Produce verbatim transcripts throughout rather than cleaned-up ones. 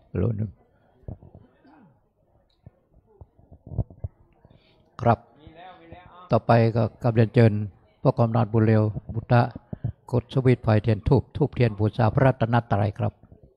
โลนึงครับต่อไปก็กำเรียนเชิญพระกำนันบุญเร็วบุตรกดสวิตไฟเทียนทูบทูบเทียนบูชาพระรัตนตรัยครับ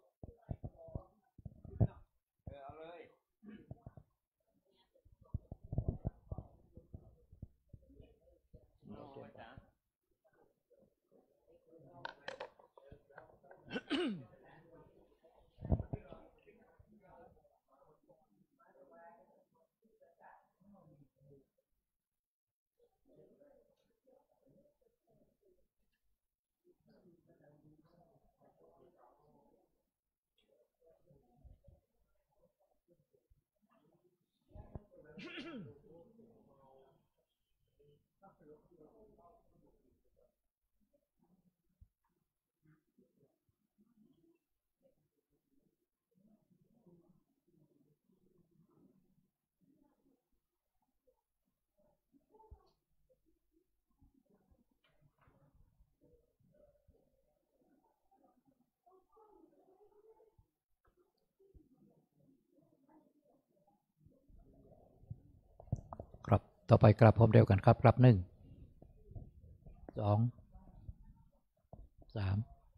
ครับต่อไปกราบพร้อมเดียวกันครับกราบหนึ่งสองสาม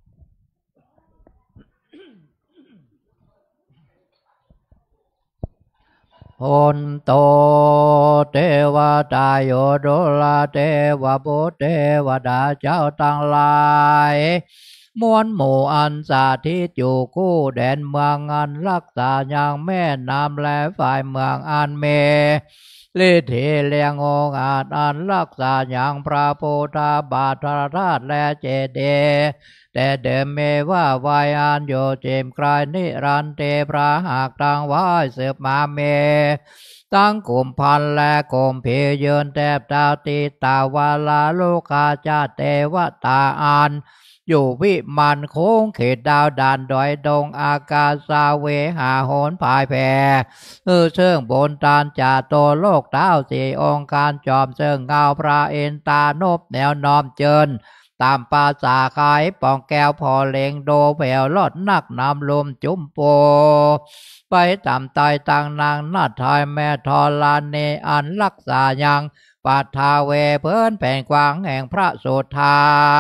โอนโตเทวตาโยโดลาเทวบุตรเทวดาเจ้าตั้งหลายมวลหมู่อันสาธิตอยู่คู่แดนเมืองอันรักษาอย่างแม่น้ำและฝ่ายเมืองอันเมลิเทเลียงองอาจอันรักษาอย่างพระโพธาบาทธาตุและเจดีย์แต่เดิมเมว่าวายอันโยเจมกลายนิรันเตพระหากตั้งไว้สืบมาเมตั้งกลุ่มพันและกลุ่มเพเยินแทบดาวตีตาวาลาโลกาจาเทวตาอันอยู่วิมันโค้งเขตดาวด่านดอยดงอากาศาเวหาโหนภายแผ่เออเชิงบนตานจ่าโตโลกเต้าสี่องค์การจอมเชิงเงาพระเอ็นตานบแนวนอมเจินตามภาษาขายปองแก้วพอเลงโดแผ่วลอดนักนำลมจุ่มโปไปตามตายต่างนางนาทายแม่ทอลานเนอันรักษายังปัทาเวเพิ่นแผ่นกว้างแห่งพระโสธา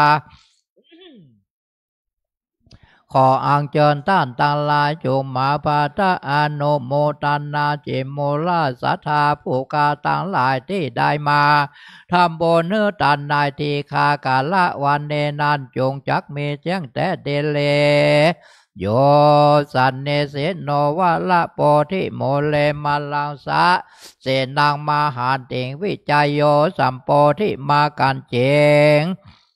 ขออังเจิญต้านตังลายจุมมาปาตะอนุโมตันนาจิมโมลาสัทธาผู้กาตังหลายที่ได้มาทำบนเนื้อตันนายทีคากาละวันเนนันจงจักมีเจียงแต่เดเลโยสันเนเสโนวะละโปธิโมเลมาลังสะเสนังมาหาติงวิจัยโยสัมโปธิมากันเจง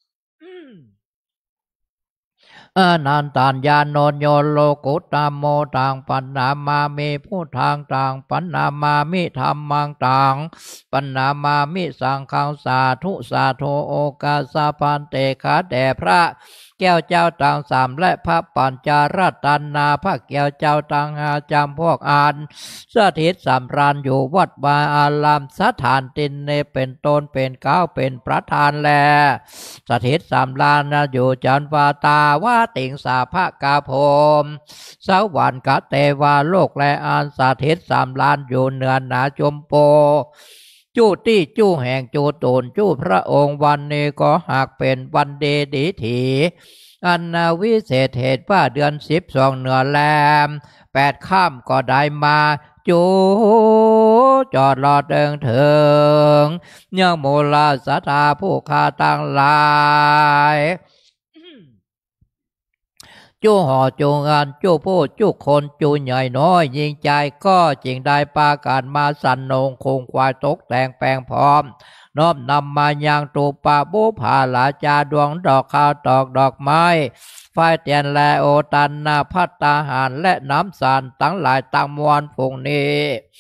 อนันตัญญาโนโยโลกุตตโมตังปัญนามามิผู้ทางต่างปัญนามามิธรรมังต่างปัญนามามิสังฆังสาธุสาธุโอกาสาพันเตคะแด่พระแก้วเจ้าต่างสามและพระปัญจารัตนาพระแก้วเจ้าต่างหาจำพวกอ่านสถิตสำราญอยู่วัดบาอารามสถานตินเนเป็นตนเป็นเก้าเป็นประธานแลสถิตสำราญอยู่จันวาตาวาติงสาภกาพมสวรรค์กเตวาโลกและอันสถิตสำราญอยู่เนือนหนาจมโปจู้ตี้จู้แห่งจู้ตูนจู้พระองค์วันนี้ก็หากเป็นวันเดดีถีอันนาวิเศษเหตุว่าเดือนสิบสองเหนือแลมแปดข้ามก็ได้มาจูจอดรอเดิงเถิงยังโมลาสัทธาผู้คาตั้งหลายจู้ห่อจูงานจู้ผู้จู้คนจู้ใหญ่น้อยยิงใจก็จิงได้ปาการมาสันนงคงควายตกแต่งแปลงพร้อมน้อมนำมายังตูปาบุผาลาจาดวงดอกข้าวตอกดอกไม้ไฟเตียนแลโอตันนาพัตตาหารและน้ำสารตั้งหลายตั้งมวลฝูงนี้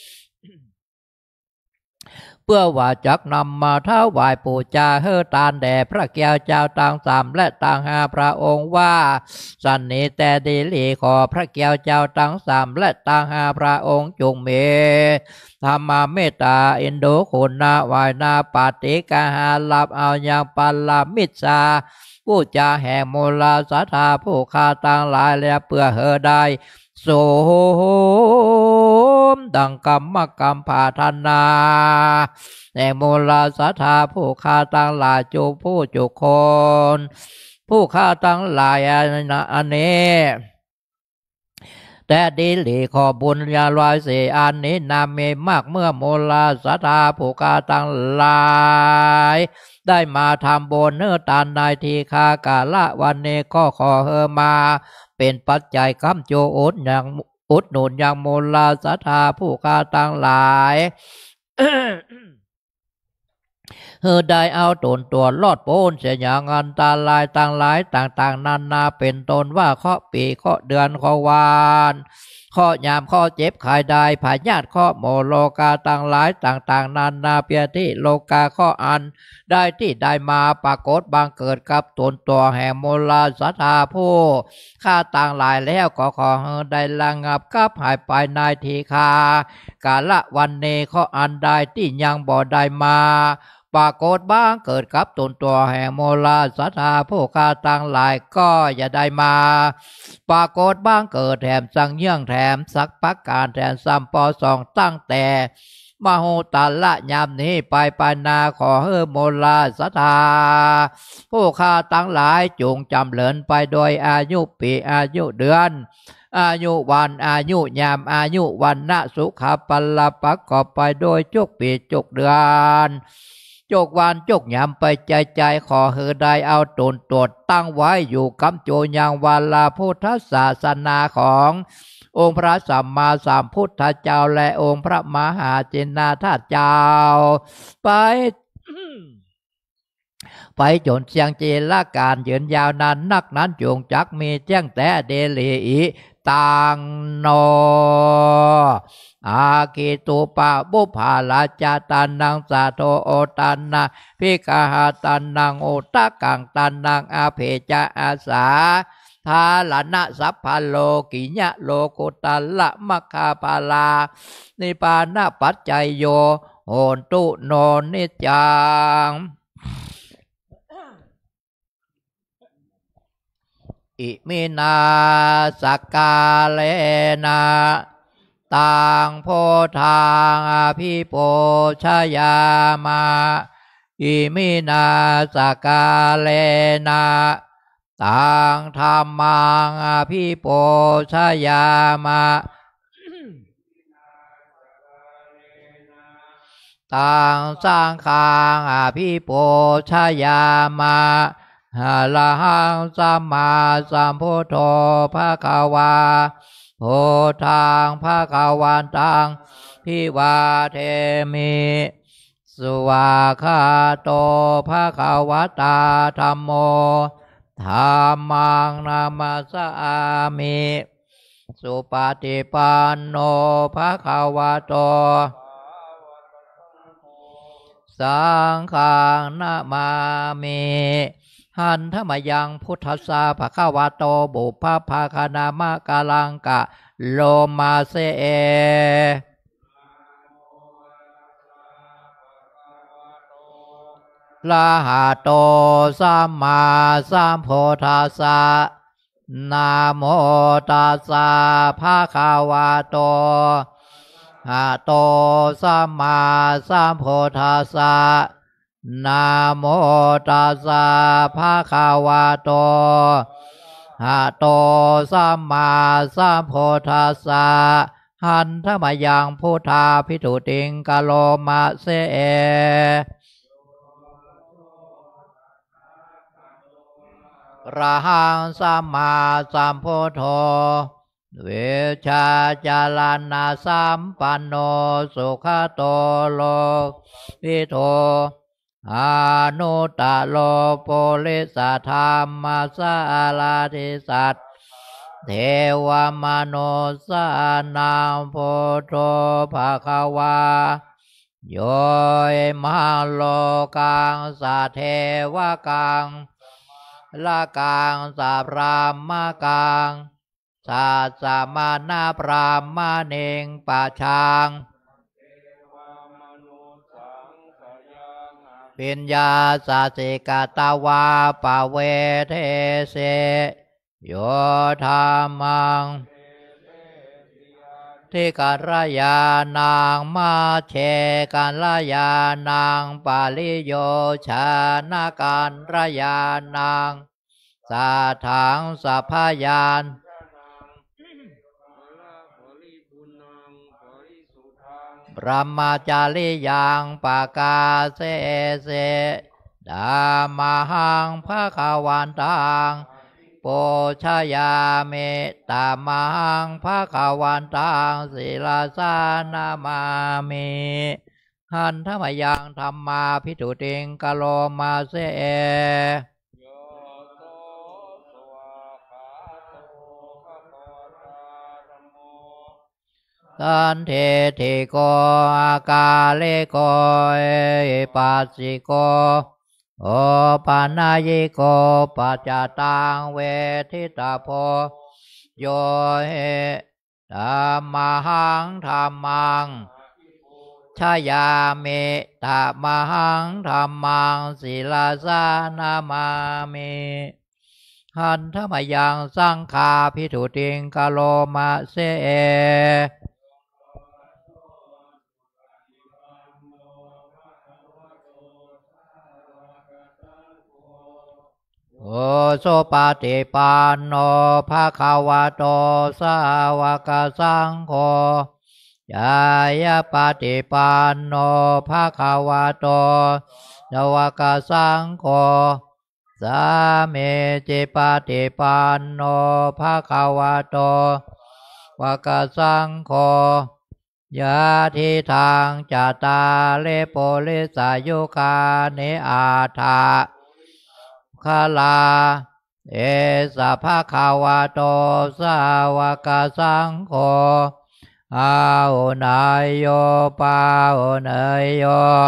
เพื่อว่าจักนำมาถวายปู่จาเฮอตานแด่พระแก้วเจ้าต่างสามและต่างหาพระองค์ว่าสันนิแต่ดีลีขอพระแก้วเจ้าต่างสามและต่างหาพระองค์จงเมธรรมเมตตาอินโดคุณนาวายนาปฏิกาหาลับเอาอย่างปัลลามิตรสาผู้จาแห่งมูลศรัทธาผู้ฆ่าต่างหลายแล้วเพื่อเฮอได้สมดังกรรมกรรมภาธนาแห่งมูลศรัทธาผู้ฆ่าต่างหลายจุผู้จุคนผู้ฆ่าต่างหลายอันนี้แต่ดีหลีขอบุญญาลอยสี่อันนี้นามีมากเมื่อมูลศรัทธาผู้ฆ่าต่างหลายได้มาทำบุญเนื้อตานในทีคากาละวันนี้ก็ขอเฮอมาเป็นปัจจัยค้ำจูอุดอย่างอุดหนุนอย่างมูลศรัทธาผู้ฆ่าต่างหลาย เฮอได้เอาตนตัวรอดโป้นเสียอย่างอันตาลายต่างหลายต่างๆนานาเป็นตนว่าข้อปีข้อเดือนข้อวานข้อยามข้อเจ็บขายได้ผาญาติข้อโมโลกาต่างหลายต่างๆนานาเปียที่โลกาข้ออันได้ที่ได้มาปรากฏบางเกิดกับตนตัวแห่งมูลศรัทธาผู้ข้าต่างหลายแล้วก็ขอเฮอได้ระงับกับหายไปในทีคากาละวันเนข้ออันใดที่ยังบ่ได้มาปรากฏบ้างเกิดกับตนตัวแห่งโมลาศรัทธาผู้ฆ่าต่างหลายก็อย่าได้มาปรากฏบ้างเกิดแถมสังเยื่องแถมสักพักการแถมซ้ำปอสองตั้งแต่มโหตาละยามนี้ไปปานาขอเฮอโมลาศรัทธาผู้ฆ่าต่างหลายจงจำเริญไปโดยอายุปีอายุเดือนอายุวันอายุยามอายุวันนะสุขปัลลปักกอบไปโดยจุกปีจุกเดือนจกวานจกยามไปใจใจขอเฮอได้เอาตนตรวจตั้งไว้อยู่กำโจยังวาลาพุทธศาสนาขององค์พระสัมมาสัมพุทธเจ้าและองค์พระมหาจินนาถเจ้าไป ไปจนเสียงเจละการยืนยาวนานนักนั้นจงจักมีแจ้งแต่เดลีอีตังโนอากิตุปะบุภาลาจาตานังสาโทโอตานาพิกาหาตานังโอตะกังตานังอาเพจาอาสาทาลนะสัพพโลกิญะโลกุตัลละมัคคาปาลานิปานะปัจจัยโยโหนตุโนนิจังอิมินาสกาเลนะตังโพธังอภิโปชยามาอิมินาสกาเลนะตังธรรมังอภิโปชยามาตังสังฆังอภิโปชยามาอะระหังสัมมาสัมพุทโธภควาโพธังภควันตังพิวาเทมิสุวาคาโตภควตาธัมโมธัมมังนามัสสามิสุปฏิปันโนภควโตสังฆังนะมามิหันธรรมยังพุทธัสสะภะคะวะโตบุพพาคานามะกาลังกะโลมาเสเอละหะโตสัมมาสัมพุทธัสสะนะโมตัสสะภะคะวะโตอะโตสัมมาสัมพุทธัสสะนะโมตัสสะภะคะวะโตอะโตสัมมาสัมพุทธัสสะหันธรรมยังพุทธาภิทุติงกะโลมาเสเอระหังสัมมาสัมพุทโธเวชาจาลานาสัมปันโนสุขโตโลภิโธอนุตตโลโปลิสธรรมสาลาธิสัตเทวมโนสานังโพโธภควาโยมโลกังสัทเทวกังละกังสัพรามกังสัสสะมานาพรามเนงปะชังปิญญาสาสิกตาวาปะเวเทเสโยธามังทิการยานางมาเชการยานางปาลิโยชานาการรยานางสาถังสัพพยานพระมาจาริยังปากาเสเสดามหังภะคะวันตังโปชยาเมตามหังภะคะวันตังศิลาสานามามิหันธรรมยังธรรมาภิทุติงกะโลมาเสตันเทติโกอากาเลโกเอปัสสิโกโอปานายิโกปัจจตังเวทิตาโพโยเฮธัมมังธัมมังชายามิธัมมังธัมมังศิลาสานามามิหันธรรมยังสังฆาภิทุติงกะโลมาเสโอโสปฏิปันโนภะคะวะโตสาวกสังโฆยายาปฏิปันโนภะคะวะโตสาวกสังโฆสามีจิปฏิปันโนภะคะวะโตวะกสังโฆยะทิทางจัตตาเลโปลิสายุคานิอาทาคาลาเอสะภะคะวะโตสาวกสังโฆอาหุนายโยปาหุนายโย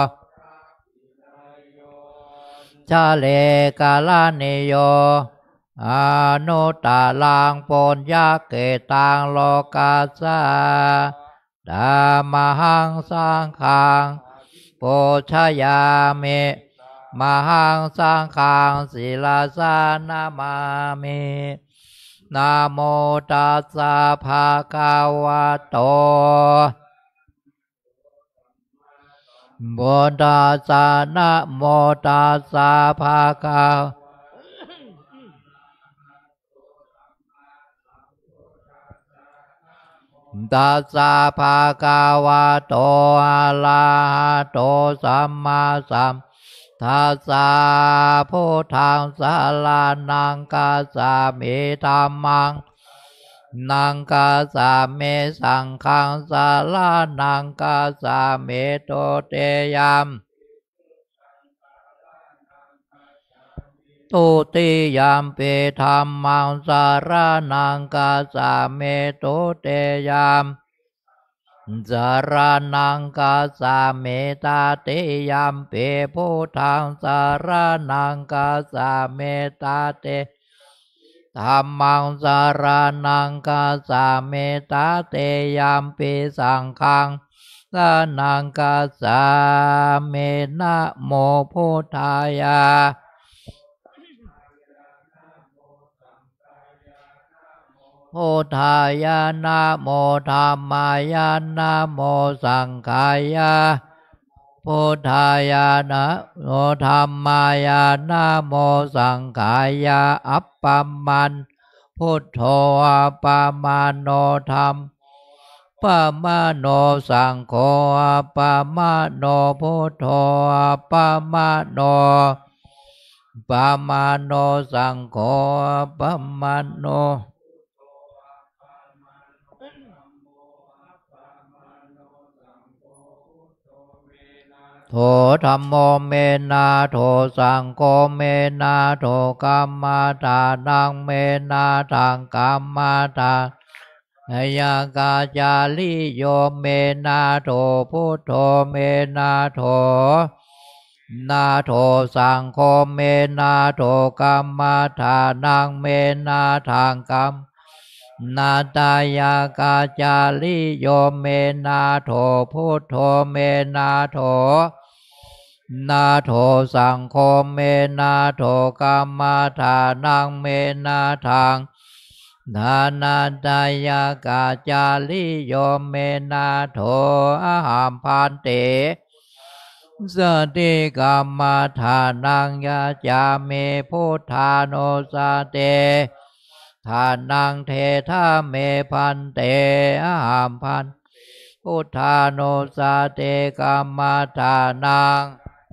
ชาเลกาลานิโยอนุตตาลังปุญญเกตังโลกัสสะธัมมังสังฆังปุชยามิมหังสังฆังศิลาสานามามินะโมตัสสะภะคะวะโตโมตัสสะนะโมตัสสะภะคะตัสสะภะคะวะโตอะระหะโตสัมมาสัมทัสสะพุทธังสารนังคัสสามิธัมมังนังคัสสามิสังฆังสารนังคัสสามิตุเตยัมตุติยัมปิธัมมังสารนังคัสสามิตุเตยัมสารนังคัสสามิตาติยัมปิพุทธังสารนังคัสสามิตาติธัมมังสารนังคัสสามิตาติยัมปิสังฆังสารนังคัสสามินะโมพุทธายะพุทธายะนะโมธัมมายะนะโมสังฆายะพุทธายะนะโมธัมมายะนะโมสังฆายะอัปปมันพุทโธอัปปมาโนธัมปะมะโนสังโฆอัปปมะโนพุทโธอัปปมะโนปะมะโนสังโฆอัปปมะโนโทธัมโมเมนะโทสังโฆเมนะโทกัมมาทานังเมนะทังกัมมาทานยากาจาลิโยเมนะโทพุทโธเมนะโทนาโทสังโฆเมนะโทกัมมาทานังเมนะทังกัมนาตายากาจาลิโยเมนะโทพุทโธเมนะโทนาโถสังโฆเมนาโถกัมมาทานังเมนาทังนานาตายากาจาริโยเมนาโถอาหามพันเตสติกัมมาทานังยาจาเมพุทธาโนสเตทานังเทธาเมพันเตอาหามพันพุทธาโนสเตกัมมาทานัง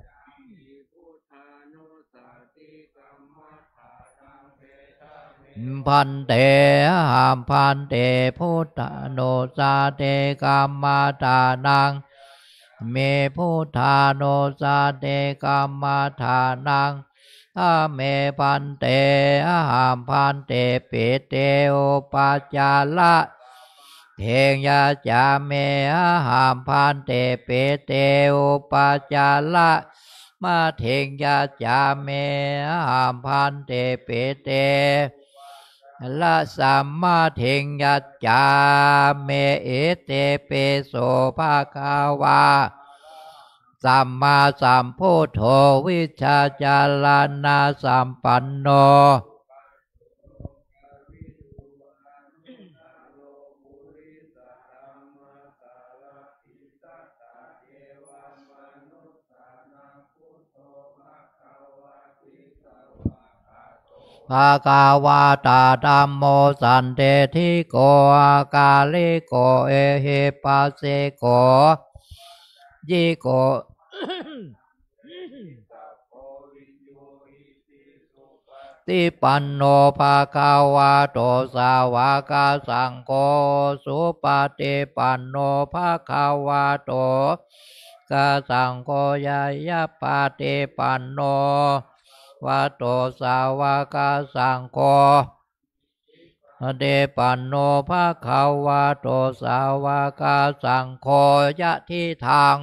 พันเตหามพันเตพุทธโนสาเตกัมมาทานังเมพุทธาโนสาเตกัมมาทานังถ้าเมพันเตหามพันเตปิเตโอปัจจาละเทงยาจาเมหามพันเตปิเตโอปัจจาละมาเทงยาจาเมหามพันเตปิเตละสัมมาเทงยัจจาเมเอเตเปโสภาคาวาสัมมาสัมพุทโธวิชาจารณาสัมปันโนภาคาวาตาธัมโมสันเตทิโกอากาลิโกเอหิปัสสิโกยิโกติปันโนภาคาวาโตสาวกสังโฆสุปฏิปันโนภาคาวาโตกสังโฆยายาปฏิปันโนวะโตสาวกสังโฆเดปันโนภาคาวาโตสาวกสังโฆยะทิทาง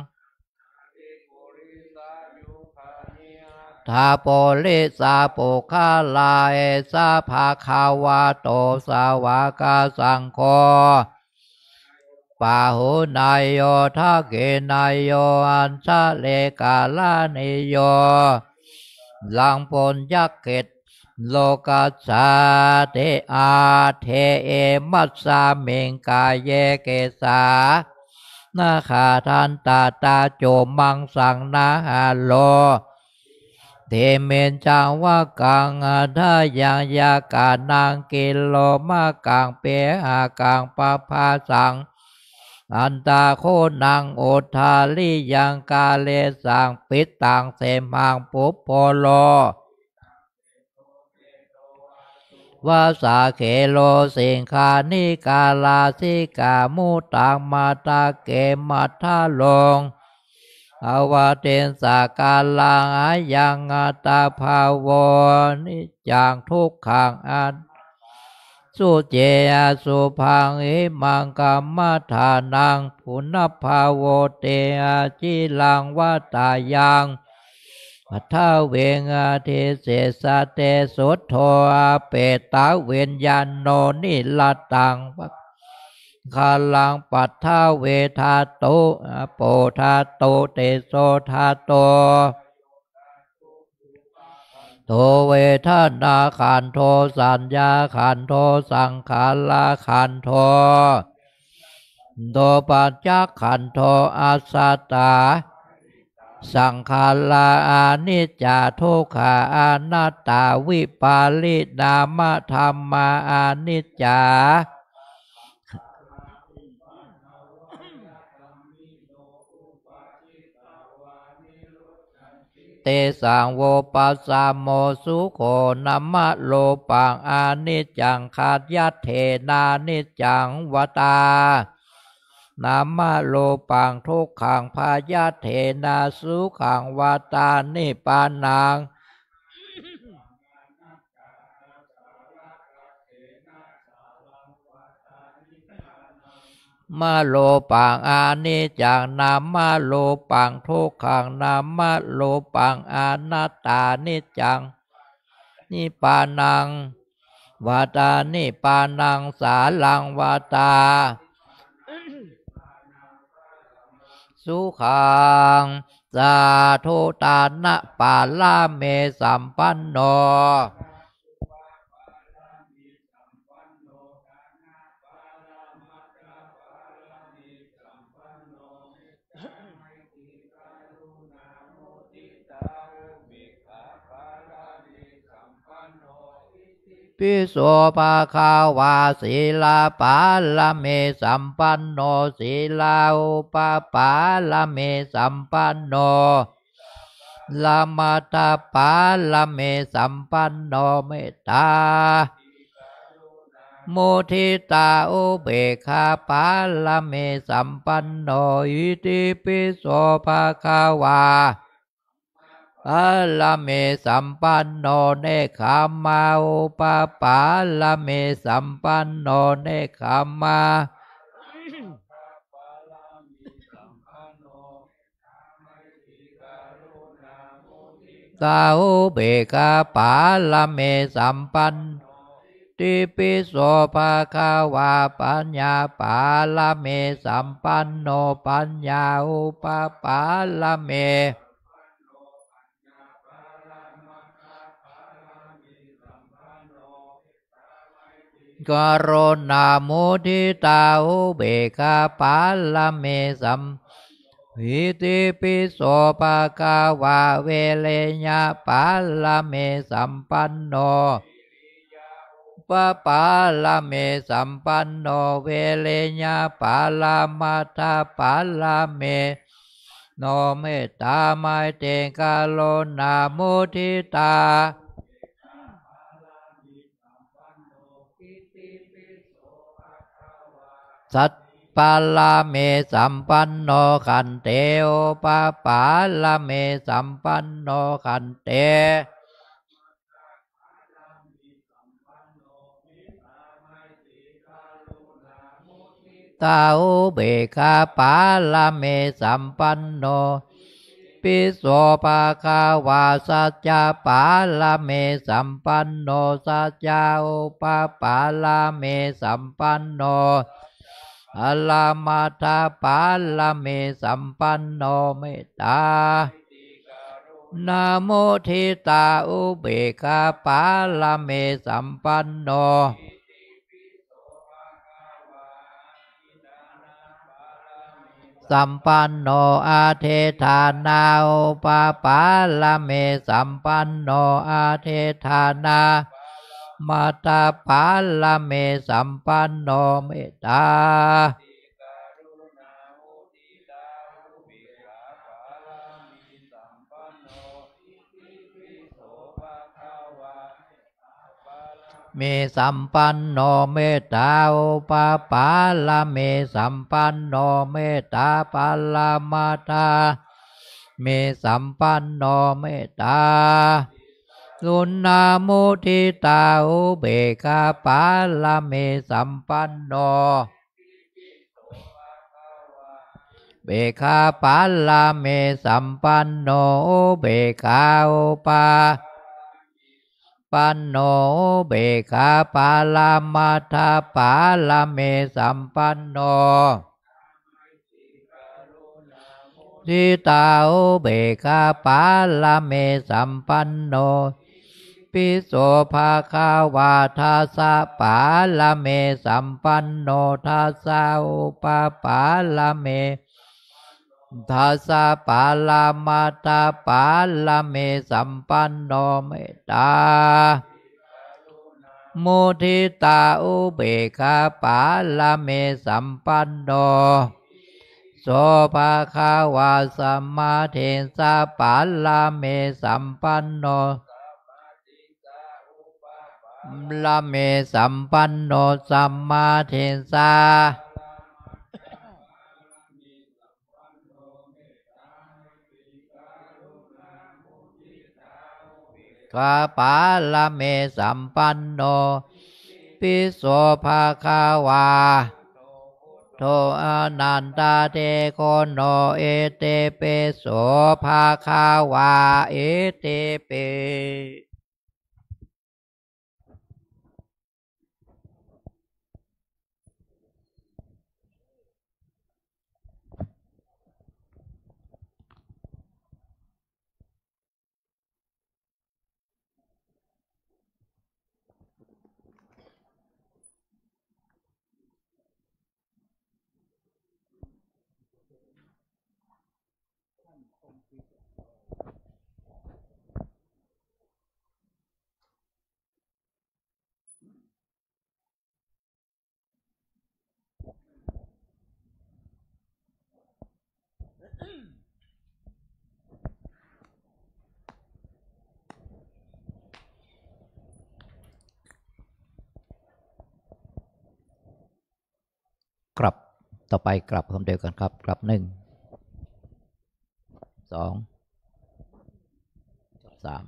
ทาโปลิสาปุคาลาเอสาภาคาวาโตสาวกสังโฆปาหุนายโยทักเกนายโยอันชะเลกาลานิโยลังปนยักเกตโลกัสสาเทอาเทเอมัสสาเมงกายเยเกสานาคาทันตาตาโจมังสังนาหาโลเทเมนจังวะกังอาทายังยากานังกิโลมากังเปอากังปะพาสังอันตาโคนังโอทาลิยังกาเลสังปิดตังเสมังปุปโพโลวาสาเขโลสิงคานิกาลาสิกามุตังมาตาเกมัทธาลงอวาเทนสากาลังอายังอาตาภาวนิจังทุกขังอันสุเจอสุพังอิมังกัมมัฐานังปุณภาโวเตอาจิลังวัตายังปัทาเวงอาเทเสสะเตสุทโธอาเปตาเวนยันโนนิลตังคาลังปัทธาเวทาโตโปธาโตเตโสธาโตโตเวทนาขันโทสัญญาขันโทสังขารขันโทโตปัจจขันโทอาสัตตาสังขารอานิจจทุกขาอนัตตาวิปาลินามธรรมาอานิจจาเตสังโวปัสสะโมสุโขนัมมะโลปังอานิจจังขัดยัตเถนานิจจังวตานัมมะโลปังทุกขังพายัตเถนาสุขังวตานิปานังมาโลปังอานิจจังนามาโลปังทุกขังนามาโลปังอนัตตานิจจังนิปานังวาตานิปานังสาลังวาตาสุขังสาธุตานะปาลาเมสัมปันโนปิโสภาคาวาศีลาปาลเมสัมปันโนศีลาอุปปาลเมสัมปันโนลามาตาปาลเมสัมปันโนเมตตามุทิตาอุเบกขาปาลเมสัมปันโนอิติปิโสภาคาวาอะละเมสัมปันโนเนคขมาอุปปาละเมสัมปันโนเนคขมาตาอุเบกขาปาละเมสัมปันติปิโสภาคาวาปัญญาปาละเมสัมปันโนปัญญาอุปปาละเมกโรณามุทิตาอุเบกขาปาละเมสัมหิติปิโสภาคาวาเวเลญะปาละเมสัมปันโนปปาละเมสัมปันโนเวเลญะปาละมัทธปาละเมโนเมตตาไมเตกาโลนามุทิตาสัตปาลาเมสัมปันโนขันเตโอปาปาลาเมสัมปันโนขันเตตาอุเบกขาปาลาเมสัมปันโนปิโสภาคาวาสัจจปาลาเมสัมปันโนสัจจอุปปาลาเมสัมปันโนอะลามาตาปาลาเมสัมปันโนเมตตานะโมทิตาอุเบกขาปาลาเมสัมปันโนสัมปันโนอาเทธานาอุปปาลาเมสัมปันโนอาเทธานามาตาปาลาเมสัมปันโนเมตตามีสัมปันโนเมตตาอุปปาลาเมสัมปันโนเมตตาปาลามาตามีสัมปันโนเมตตาสุนามุทิตาอุเบกขาปาลาเมสัมปันโนเบกขาปาลาเมสัมปันโนอุเบกขาอุปาปันโนเบกขาปาลามาทาปาลาเมสัมปันโนทิตาอุเบกขาปาลาเมสัมปันโนปิโสภาคาวาทาสะปาลาเมสัมปันโนทัสสะอุปปาลาเมทัสสะปาลามาตาปาลาเมสัมปันโนเมตตามุทิตาอุเบกขาปาลาเมสัมปันโนโสภาคาวาสัมมาเทสะปาลาเมสัมปันโนลาเมสัมปันโนสัมมาเทสะกาปาลาเมสัมปันโนปิโสภาคาวาโทอนันตาเทโคโนเอเตเปโสภาคาวาเอเตเปต่อไปกลับคำเดียวกันครับกลับหนึ่งสองสาม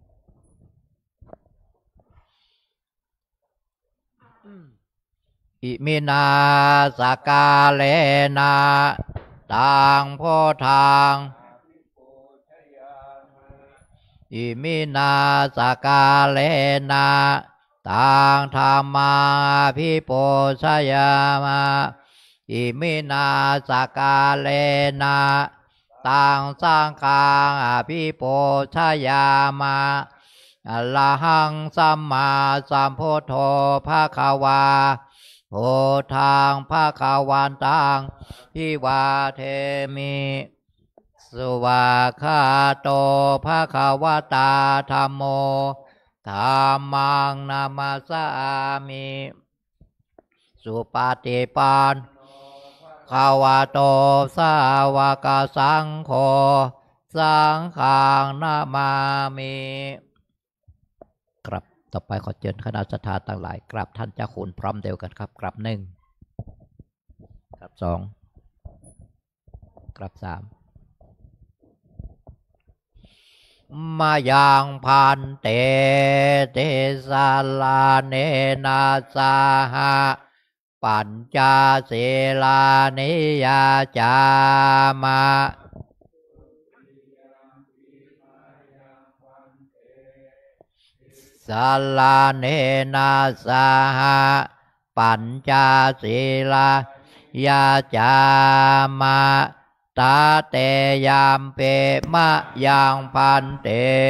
อิมินาสกาเลนะตังโพธังอิมินาสกาเลนะตังธรรมาภิปุชยามะอิมินาสกาเลนะตังสังฆังอภิปุชยามะอรหังสัมมาสัมพุทโธภควาโพธังภควันตังพิวาเทมิสุวาคาโตภควตาธัมโมธัมมังนามัสสามิสุปฏิปันโนภควโตสาวกสังโฆสังฆังนามามิกลับต่อไปขอเชิญคณะสัทธาทั้งหลายกราบท่านเจ้าคุณพร้อมเดียวกันครับกราบหนึ่งกราบสองกราบสามมายังพันเตเตสาลาเนนาสาหะปัญจศีลานิยาจามะสาลาเนนาสาหะปัญจศีลายาจามะตาเตยามเปมะยังพันเต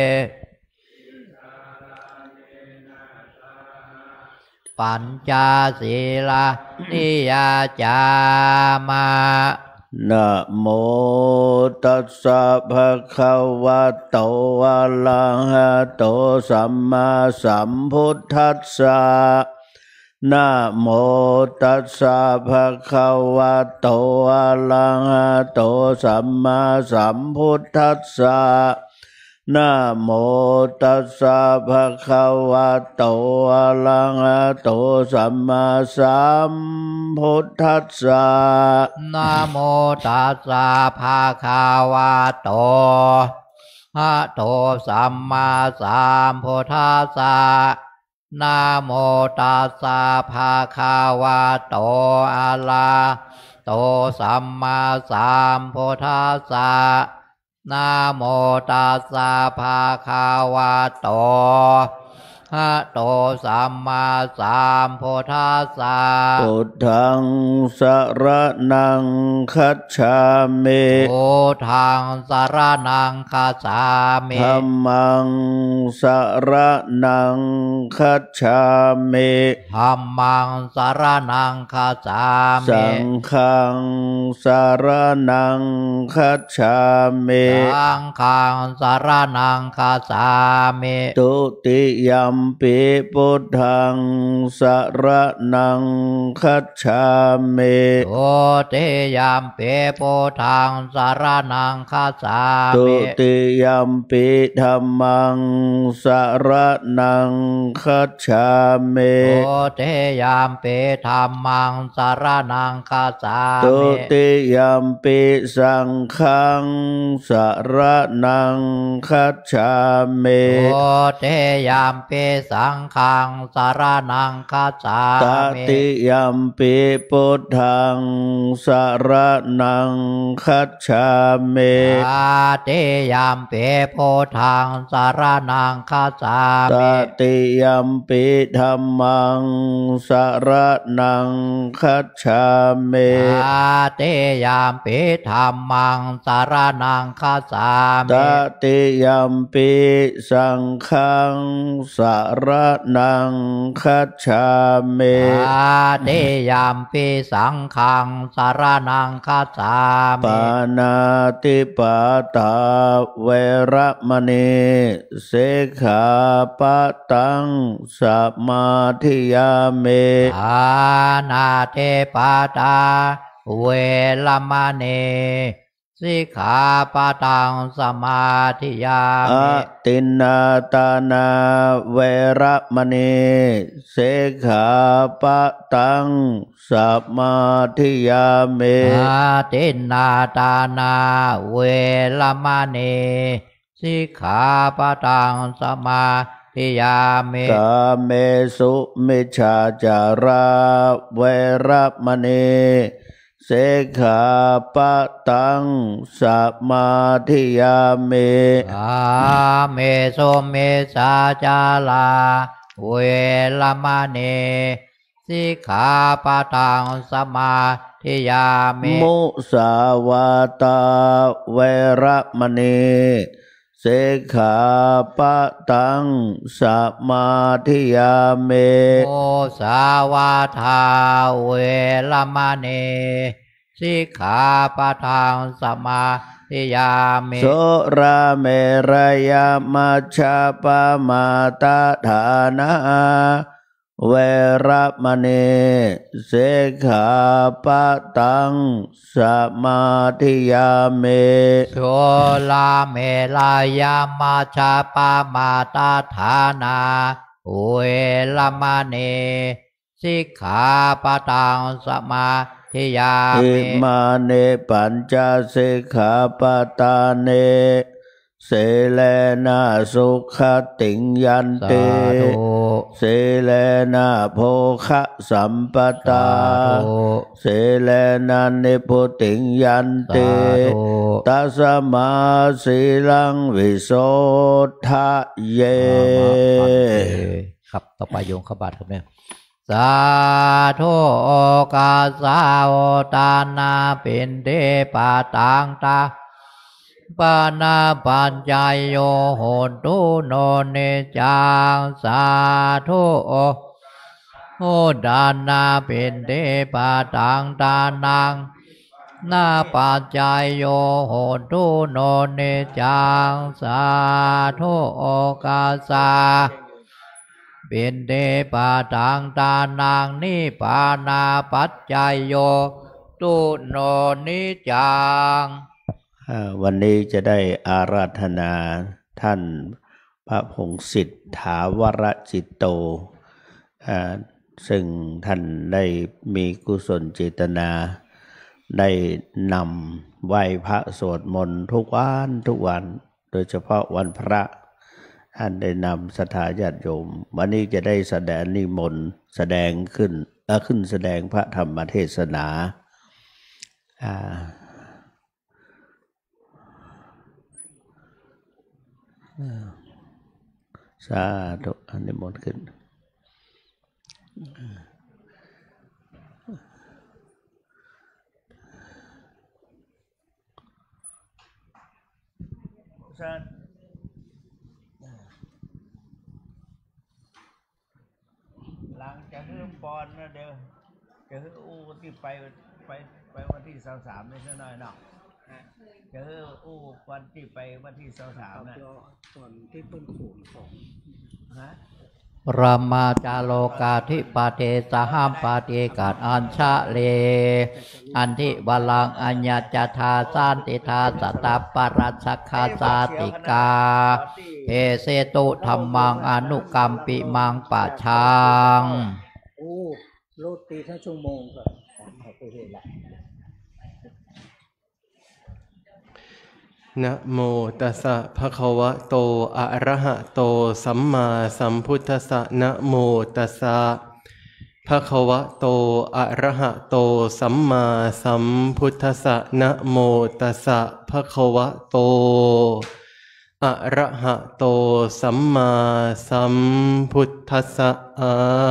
ปัญจศีลานิยาจามะนะโมตัสสะภะคะวะโตอะระหะโตสัมมาสัมพุทธัสสะนะโมตัสสะภะคะวะโตอะระหะโตสัมมาสัมพุทธัสสะนะโมตัสสะภะคะวะโตอะระหะโตสัมมาสัมพุทธัสสะนะโมตัสสะภะคะวะโตอะโตสัมมาสัมพุทธัสสะนะโมตัสสะภะคะวะโตอะระหะโตสัมมาสัมพุทธัสสะนะโมตัสสะภะคะวะโตอะโตสัมมาสัมพุทธัสสะพุทธังสรณังคัจฉามิพุทธังสรณังคัจฉามิธัมมังสรณังคัจฉามิธัมมังสรณังคัจฉามิสังฆังสรณังคัจฉามิสังฆังสรณังคัจฉามิตุติยัมปิพุทธังสรณังคัจฉามิตุติยัมปิพุทธังสรณังคัจฉามิตุติยัมปิธัมมังสรณังคัจฉามิตุติยัมปิธัมมังสรณังคัจฉามิตุติยัมปิสังฆังสรณังคัจฉามิตุติยัมปิสังฆังสรณังคัจฉามิตติยัมปิพุทธังสรณังคัจฉามิตติยัมปิพุทธังสรณังคัจฉามิตติยัมปิธัมมังสรณังคัจฉามิตติยัมปิธัมมังสรณังคัจฉามิตติยัมปิสังฆังสรณังคัจฉามิตติยัมปิสังฆังสรณังคัจฉามิปานาติปาตาเวระมณีสิกขาปะทังสมาธิยามิปานาติปาตาเวระมณีสิกขาปะทังสมาธิยามิอตินนาตานาเวระมณีสิกขาปะทังสมาธิยามิอาทินนาตานาเวรมณีสิกขาปะทังสมาธิยามิกาเมสุมิจฉาจาราเวระมณีสิกขาปะทังสมาธิยามิกาเมสุมิจฉาจาราเวรมณีสิกขาปะทังสมาธิยามิมุสาวาตาเวระมณีสิกขาปะทังสมาธิยามิมุสาวาทาเวรมณีสิกขาปะทังสมาธิยามิสุราเมรยามัชฌัปมาตฐานาเวระมณีสิกขาปะทังสมาธิยามิสุราเมรยามัชฌัปมาตฐานาเวรมณีสิกขาปะทังสมาธิยามิอิมานิปัญจสิกขาปทานิเสเลนะสุขติงยันติเสเลนะโภคะสัมปตาเสเลนะนิพุติงยันติตัสมาสีลังวิโสทะเยครับต่อไปโยงขบาทครับเนี่ยสาธุโอกาสาวตานาปินเดปาตังตาปานาปัญญายโยโหตุโนเนจังสาธุโอโอดานาปินเดปาตังตานังนาปัจจายโยโหตุโนเนจังสาธุโอกาสาเป็นเดปาตังตานางนิปานาปัจจายโยตุโนนิจังวันนี้จะได้อาราธนาท่านพระพงษ์สิทธิ์ถาวรจิตโตซึ่งท่านได้มีกุศลเจตนาได้นำไหว้พระสวดมนต์ทุกวันทุกวันโดยเฉพาะวันพระท่านได้นำศรัทธาญาติโยมวันนี้จะได้แสดงนิมนต์แสดงขึ้นขึ้นแสดงพระธรรมเทศนาสาธุนิมนต์ขึ้นหลังจะเริ่มปอนนะเดี๋ยวจะฮืออู้ที่ไปไปไปวันที่สามสามไม่ใช่น้อยเนาะจะฮืออู้วันที่ไปวันที่สามสามนะตอนที่เปิ้ลโขนของฮะรามาจาโลกาธิปเทสหัมปฏิกัดอัญชะเลอันทิวลังอัญญจทาสันติทาสตปรัสคาสาติกาเทเสตุธรรมังอนุกรรมปิมังปะชังโอ้โลดตีทั้งชั่วโมงก็ไปเห็นละนะโมตัสสะภะคะวะโตอะระหะโตสัมมาสัมพุทธัสสะนะโมตัสสะภะคะวะโตอะระหะโตสัมมาสัมพุทธัสสะนะโมตัสสะภะคะวะโตอะระหะโตสัมมาสัมพุทธัสสะอะ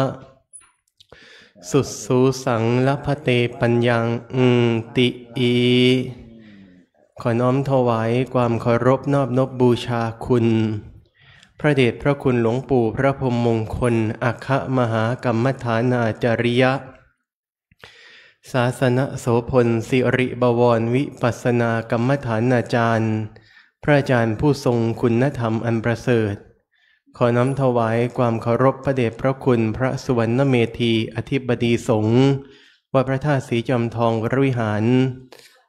สุสูสังละพะเตปัญญังอุติอีขอน้อมถวายความเคารพนอบนบบูชาคุณพระเดชพระคุณหลวงปู่พระพรหมมงคลอัคคมหากรรมฐานาจาริยะศาสนโสพลสิริบวรวิปัสสนากรรมฐานาจารย์พระอาจารย์ผู้ทรงคุณธรรมอันประเสริฐขอน้อมถวายความเคารพพระเดชพระคุณพระสุวรรณเมธีอธิบดีสงฆ์วัดพระธาตุศรีจอมทองวรวิหาร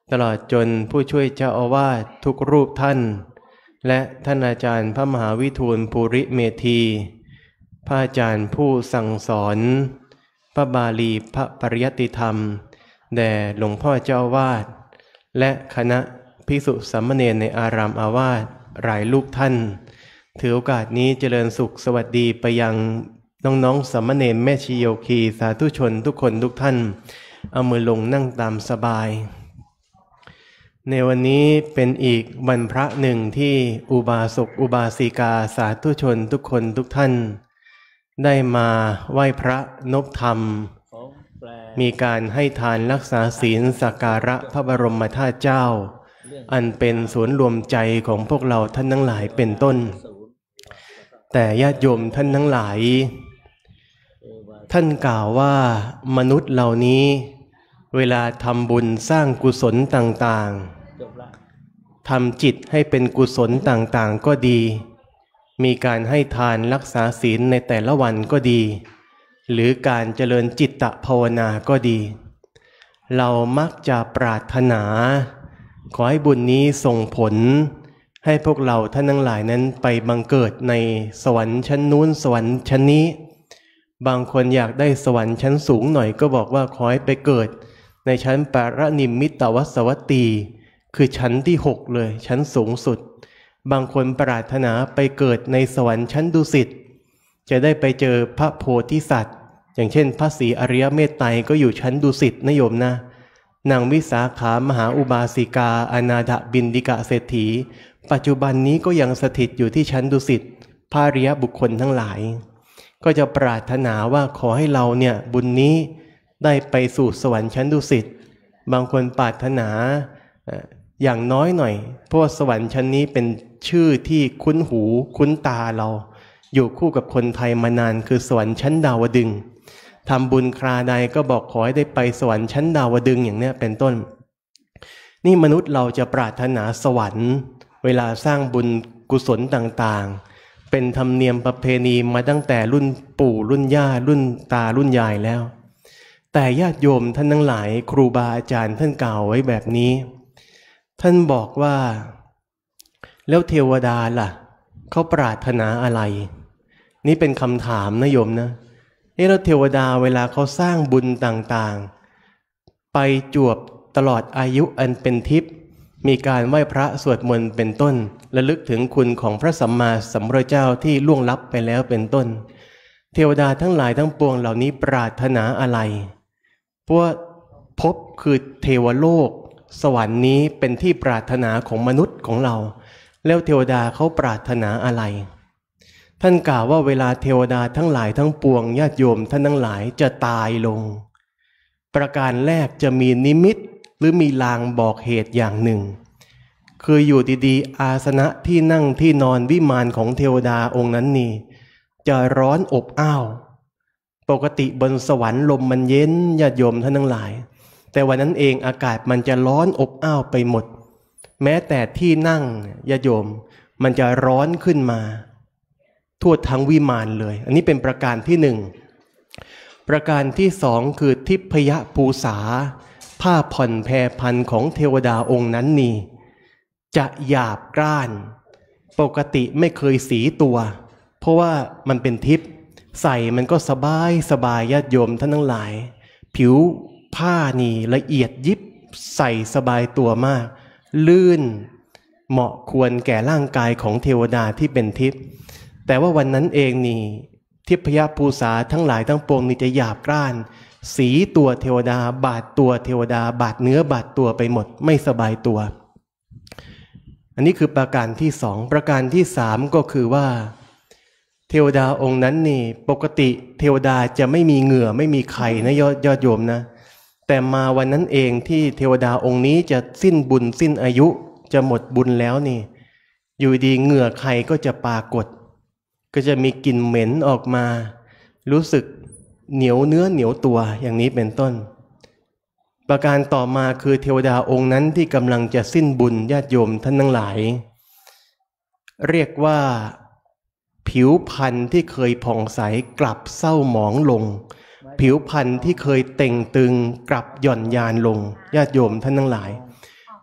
ตลอดจนผู้ช่วยเจ้าอาวาสทุกรูปท่านและท่านอาจารย์พระมหาวิทูลภูริเมธีพระอาจารย์ผู้สั่งสอนพระบาลีพระปริยัติธรรมแด่หลวงพ่อเจ้าอาวาสและคณะภิกษุสามเณรในอารามอาวาสหลายรูปท่านถือโอกาสนี้เจริญสุขสวัสดีไปยังน้องๆสามเณรแม่ชีโยคีสาธุชนทุกคนทุกท่านเอามือลงนั่งตามสบายในวันนี้เป็นอีกวันพระหนึ่งที่อุบาสกอุบาสิกาสาธุชนทุกคนทุกท่านได้มาไหว้พระนพธรรมมีการให้ทานรักษาศีลสักการะพระบรมธาตุเจ้าอันเป็นศูนย์รวมใจของพวกเราท่านทั้งหลายเป็นต้นแต่ญาติโยมท่านทั้งหลายท่านกล่าวว่ามนุษย์เหล่านี้เวลาทำบุญสร้างกุศลต่างๆทำจิตให้เป็นกุศลต่างๆก็ดีมีการให้ทานรักษาศีลในแต่ละวันก็ดีหรือการเจริญจิตตภาวนาก็ดีเรามักจะปรารถนาขอให้บุญนี้ส่งผลให้พวกเราท่านทั้งหลายนั้นไปบังเกิดในสวรรค์ชั้นนู้นสวรรค์ชั้นนี้บางคนอยากได้สวรรค์ชั้นสูงหน่อยก็บอกว่าขอให้ไปเกิดในชั้นปารนิมมิตวสวัตตีคือชั้นที่หกเลยชั้นสูงสุดบางคนปรารถนาไปเกิดในสวรรค์ชั้นดุสิตจะได้ไปเจอพระโพธิสัตว์อย่างเช่นพระศรีอริยเมตไตรก็อยู่ชั้นดุสิตนะโยมนะนางวิสาขามหาอุบาสิกาอนาถบิณฑิกะเศรษฐีปัจจุบันนี้ก็ยังสถิตอยู่ที่ชั้นดุสิตพระอริยบุคคลทั้งหลายก็จะปรารถนาว่าขอให้เราเนี่ยบุญนี้ได้ไปสู่สวรรค์ชั้นดุสิตบางคนปรารถนาอย่างน้อยหน่อยเพราะสวรรค์ชั้นนี้เป็นชื่อที่คุ้นหูคุ้นตาเราอยู่คู่กับคนไทยมานานคือสวรรค์ชั้นดาวดึงส์ทำบุญคราใดก็บอกขอให้ได้ไปสวรรค์ชั้นดาวดึงส์อย่างนี้เป็นต้นนี่มนุษย์เราจะปรารถนาสวรรค์เวลาสร้างบุญกุศลต่างๆเป็นธรรมเนียมประเพณีมาตั้งแต่รุ่นปู่รุ่นย่ารุ่นตารุ่นยายแล้วแต่ญาติโยมท่านทั้งหลายครูบาอาจารย์ท่านกล่าวไว้แบบนี้ท่านบอกว่าแล้วเทวดาล่ะเขาปรารถนาอะไรนี่เป็นคำถามนะโยมนะเอ๊ะแล้วเทวดาเวลาเขาสร้างบุญต่างๆไปจวบตลอดอายุอันเป็นทิพย์มีการไหว้พระสวดมนต์เป็นต้นระลึกถึงคุณของพระสัมมาสัมพุทธเจ้าที่ล่วงลับไปแล้วเป็นต้นเทวดาทั้งหลายทั้งปวงเหล่านี้ปรารถนาอะไรเพราะภพคือเทวโลกสวรรค์นี้เป็นที่ปรารถนาของมนุษย์ของเราแล้วเทวดาเขาปรารถนาอะไรท่านกล่าวว่าเวลาเทวดาทั้งหลายทั้งปวงญาติโยมท่านทั้งหลายจะตายลงประการแรกจะมีนิมิตหรือมีลางบอกเหตุอย่างหนึ่งคืออยู่ดีๆอาสนะที่นั่งที่นอนวิมานของเทวดาองค์นั้นนี่จะร้อนอบอ้าวปกติบนสวรรค์ลมมันเย็นญาติโยมท่านทั้งหลายแต่วันนั้นเองอากาศมันจะร้อนอบอ้าวไปหมดแม้แต่ที่นั่งญาติโยมมันจะร้อนขึ้นมาทั่วทั้งวิมานเลยอันนี้เป็นประการที่หนึ่งประการที่สองคือทิพยภูษาผ้าผ่อนแพรพันของเทวดาองค์นั้นนี่จะหยาบกร้านปกติไม่เคยสีตัวเพราะว่ามันเป็นทิพย์ใส่มันก็สบายสบายญาติโยมท่านทั้งหลายผิวผ้านี่ละเอียดยิบใส่สบายตัวมากลื่นเหมาะควรแก่ร่างกายของเทวดาที่เป็นทิพย์แต่ว่าวันนั้นเองนี่ทิพยภูษาทั้งหลายทั้งปวงนี่จะหยาบกร้านสีตัวเทวดาบาดตัวเทวดาบาดเนื้อบาดตัวไปหมดไม่สบายตัวอันนี้คือประการที่สองประการที่สามก็คือว่าเทวดาองค์นั้นนี่ปกติเทวดาจะไม่มีเหงื่อไม่มีไข่นะยอดยอดโยมนะแต่มาวันนั้นเองที่เทวดาองค์นี้จะสิ้นบุญสิ้นอายุจะหมดบุญแล้วนี่อยู่ดีเหงื่อไข่ก็จะปรากฏก็จะมีกลิ่นเหม็นออกมารู้สึกเหนียวเนื้อเหนียวตัวอย่างนี้เป็นต้นประการต่อมาคือเทวดาองค์นั้นที่กำลังจะสิ้นบุญญาติโยมท่านทั้งหลายเรียกว่าผิวพรรณที่เคยผ่องใสกลับเศร้าหมองลงผิวพรรณที่เคยเต่งตึงกลับหย่อนยานลงญาติโยมท่านทั้งหลาย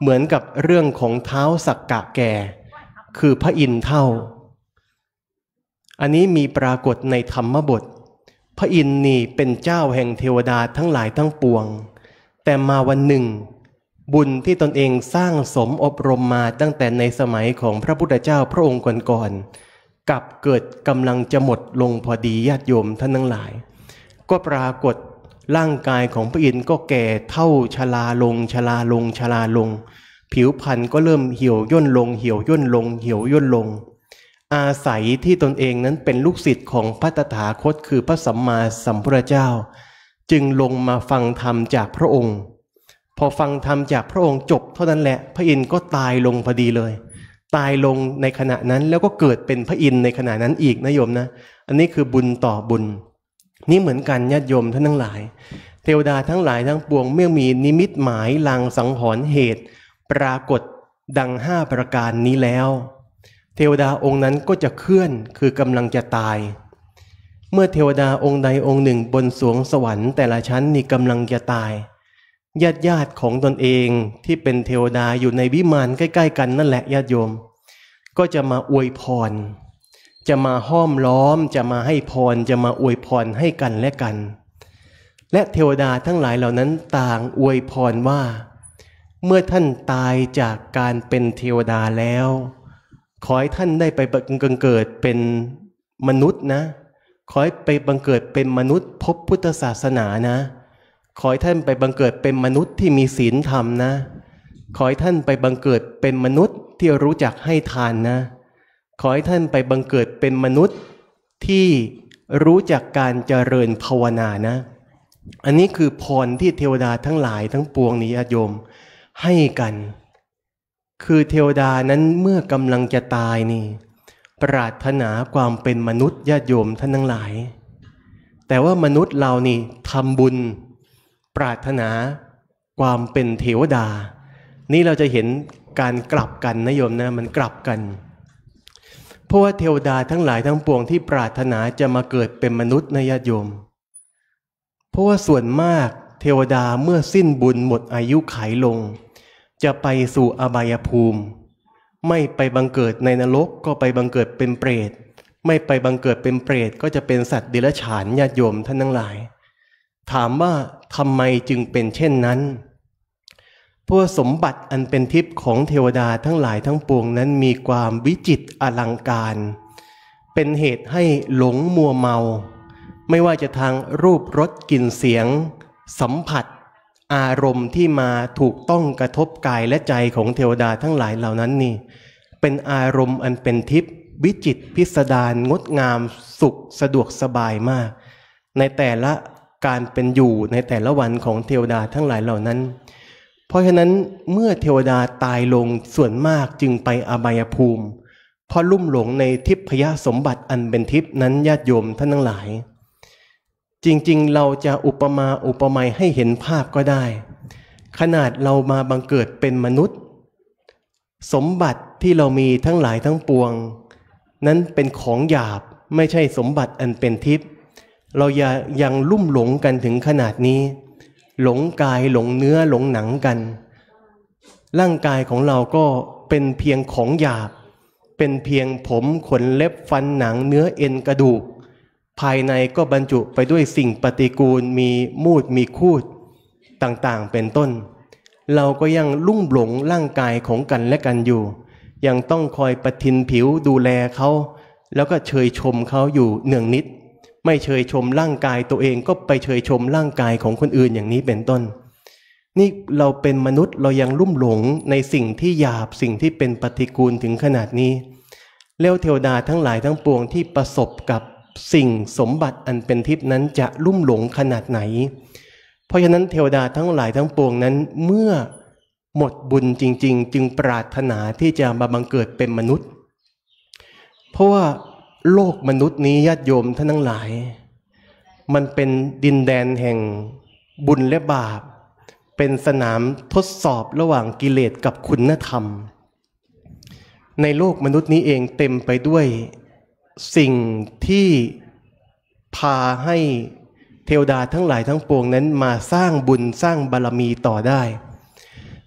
เหมือนกับเรื่องของเท้าสักกะแก่คือพระอินทร์เท่าอันนี้มีปรากฏในธรรมบทพระอินทร์นี่เป็นเจ้าแห่งเทวดาทั้งหลายทั้งปวงแต่มาวันหนึ่งบุญที่ตนเองสร้างสมอบรมมาตั้งแต่ในสมัยของพระพุทธเจ้าพระองค์ก่อนๆกับเกิดกำลังจะหมดลงพอดีญาติโยมท่านทั้งหลายก็ปรากฏร่างกายของพระอินทร์ก็แก่เท่าชราลงชราลงชราลงผิวพรรณก็เริ่มเหี่ยวย่นลงเหี่ยวย่นลงเหี่ยวย่นลงอาศัยที่ตนเองนั้นเป็นลูกศิษย์ของพระตถาคตคือพระสัมมาสัมพุทธเจ้าจึงลงมาฟังธรรมจากพระองค์พอฟังธรรมจากพระองค์จบเท่านั้นแหละพระอินทร์ก็ตายลงพอดีเลยตายลงในขณะนั้นแล้วก็เกิดเป็นพระอินทร์ในขณะนั้นอีกนะโยมนะอันนี้คือบุญต่อบุญนี่เหมือนกันญาติโยมท่านทั้งหลายเทวดาทั้งหลายทั้งปวงเมื่อมีนิมิตหมายลางสังหรณ์เหตุปรากฏดังห้าประการนี้แล้วเทวดาองค์นั้นก็จะเคลื่อนคือกำลังจะตายเมื่อเทวดาองค์ใดองค์หนึ่งบนสวงสวรรค์แต่ละชั้นนี่กำลังจะตายญาติญาติของตนเองที่เป็นเทวดาอยู่ในวิมานใกล้ๆกันนั่นแหละญาติโยมก็จะมาอวยพรจะมาห้อมล้อมจะมาให้พรจะมาอวยพรให้กันและกันและเทวดาทั้งหลายเหล่านั้นต่างอวยพรว่าเมื่อท่านตายจากการเป็นเทวดาแล้วขอให้ท่านได้ไปบังเกิดเป็นมนุษย์นะขอให้ไปบังเกิดเป็นมนุษย์พบพุทธศาสนานะขอให้ท่านไปบังเกิดเป็นมนุษย์ที่มีศีลธรรมนะขอให้ท่านไปบังเกิดเป็นมนุษย์ที่รู้จักให้ทานนะขอให้ท่านไปบังเกิดเป็นมนุษย์ที่รู้จักการเจริญภาวนานะอันนี้คือพรที่เทวดาทั้งหลายทั้งปวงนี้ญาติโยมให้กันคือเทวดานั้นเมื่อกำลังจะตายนี่ปรารถนาความเป็นมนุษย์ญาติโยมท่านทั้งหลายแต่ว่ามนุษย์เรานี่ทำบุญปรารถนาความเป็นเทวดานี่เราจะเห็นการกลับกันนะโยมนะมันกลับกันเพราะว่าเทวดาทั้งหลายทั้งปวงที่ปรารถนาจะมาเกิดเป็นมนุษย์นะญาติโยมเพราะว่าส่วนมากเทวดาเมื่อสิ้นบุญหมดอายุขัยลงจะไปสู่อบายภูมิไม่ไปบังเกิดในนรกก็ไปบังเกิดเป็นเปรตไม่ไปบังเกิดเป็นเปรตก็จะเป็นสัตว์เดรัจฉานญาติโยมท่านทั้งหลายถามว่าทำไมจึงเป็นเช่นนั้นเพราะสมบัติอันเป็นทิพย์ของเทวดาทั้งหลายทั้งปวงนั้นมีความวิจิตรอลังการเป็นเหตุให้หลงมัวเมาไม่ว่าจะทางรูปรสกลิ่นเสียงสัมผัสอารมณ์ที่มาถูกต้องกระทบกายและใจของเทวดาทั้งหลายเหล่านั้นนี่เป็นอารมณ์อันเป็นทิพย์วิจิตรพิสดารงดงามสุขสะดวกสบายมากในแต่ละการเป็นอยู่ในแต่ละวันของเทวดาทั้งหลายเหล่านั้นเพราะฉะนั้นเมื่อเทวดาตายลงส่วนมากจึงไปอบายภูมิเพราะลุ่มหลงในทิพยสมบัติอันเป็นทิพย์นั้นญาติโยมท่านทั้งหลายจริงๆเราจะอุปมาอุปไมยให้เห็นภาพก็ได้ขนาดเรามาบังเกิดเป็นมนุษย์สมบัติที่เรามีทั้งหลายทั้งปวงนั้นเป็นของหยาบไม่ใช่สมบัติอันเป็นทิพย์เราอย่ายังลุ่มหลงกันถึงขนาดนี้หลงกายหลงเนื้อหลงหนังกันร่างกายของเราก็เป็นเพียงของหยาบเป็นเพียงผมขนเล็บฟันหนังเนื้อเอ็นกระดูกภายในก็บรรจุไปด้วยสิ่งปฏิกูลมีมูดมีคูดต่างๆเป็นต้นเราก็ยังลุ่มหลงร่างกายของกันและกันอยู่ยังต้องคอยประทินผิวดูแลเขาแล้วก็เชยชมเขาอยู่เนืองนิดไม่เชยชมร่างกายตัวเองก็ไปเชยชมร่างกายของคนอื่นอย่างนี้เป็นต้นนี่เราเป็นมนุษย์เรายังลุ่มหลงในสิ่งที่หยาบสิ่งที่เป็นปฏิกูลถึงขนาดนี้แล้วเทวดาทั้งหลายทั้งปวงที่ประสบกับสิ่งสมบัติอันเป็นทิพย์นั้นจะลุ่มหลงขนาดไหนเพราะฉะนั้นเทวดาทั้งหลายทั้งปวงนั้นเมื่อหมดบุญจริงๆจึงปรารถนาที่จะมาบังเกิดเป็นมนุษย์เพราะว่าโลกมนุษย์นี้ญาติโยมท่านทั้งหลายมันเป็นดินแดนแห่งบุญและบาปเป็นสนามทดสอบระหว่างกิเลสกับคุณธรรมในโลกมนุษย์นี้เองเต็มไปด้วยสิ่งที่พาให้เทวดาทั้งหลายทั้งปวงนั้นมาสร้างบุญสร้างบารมีต่อได้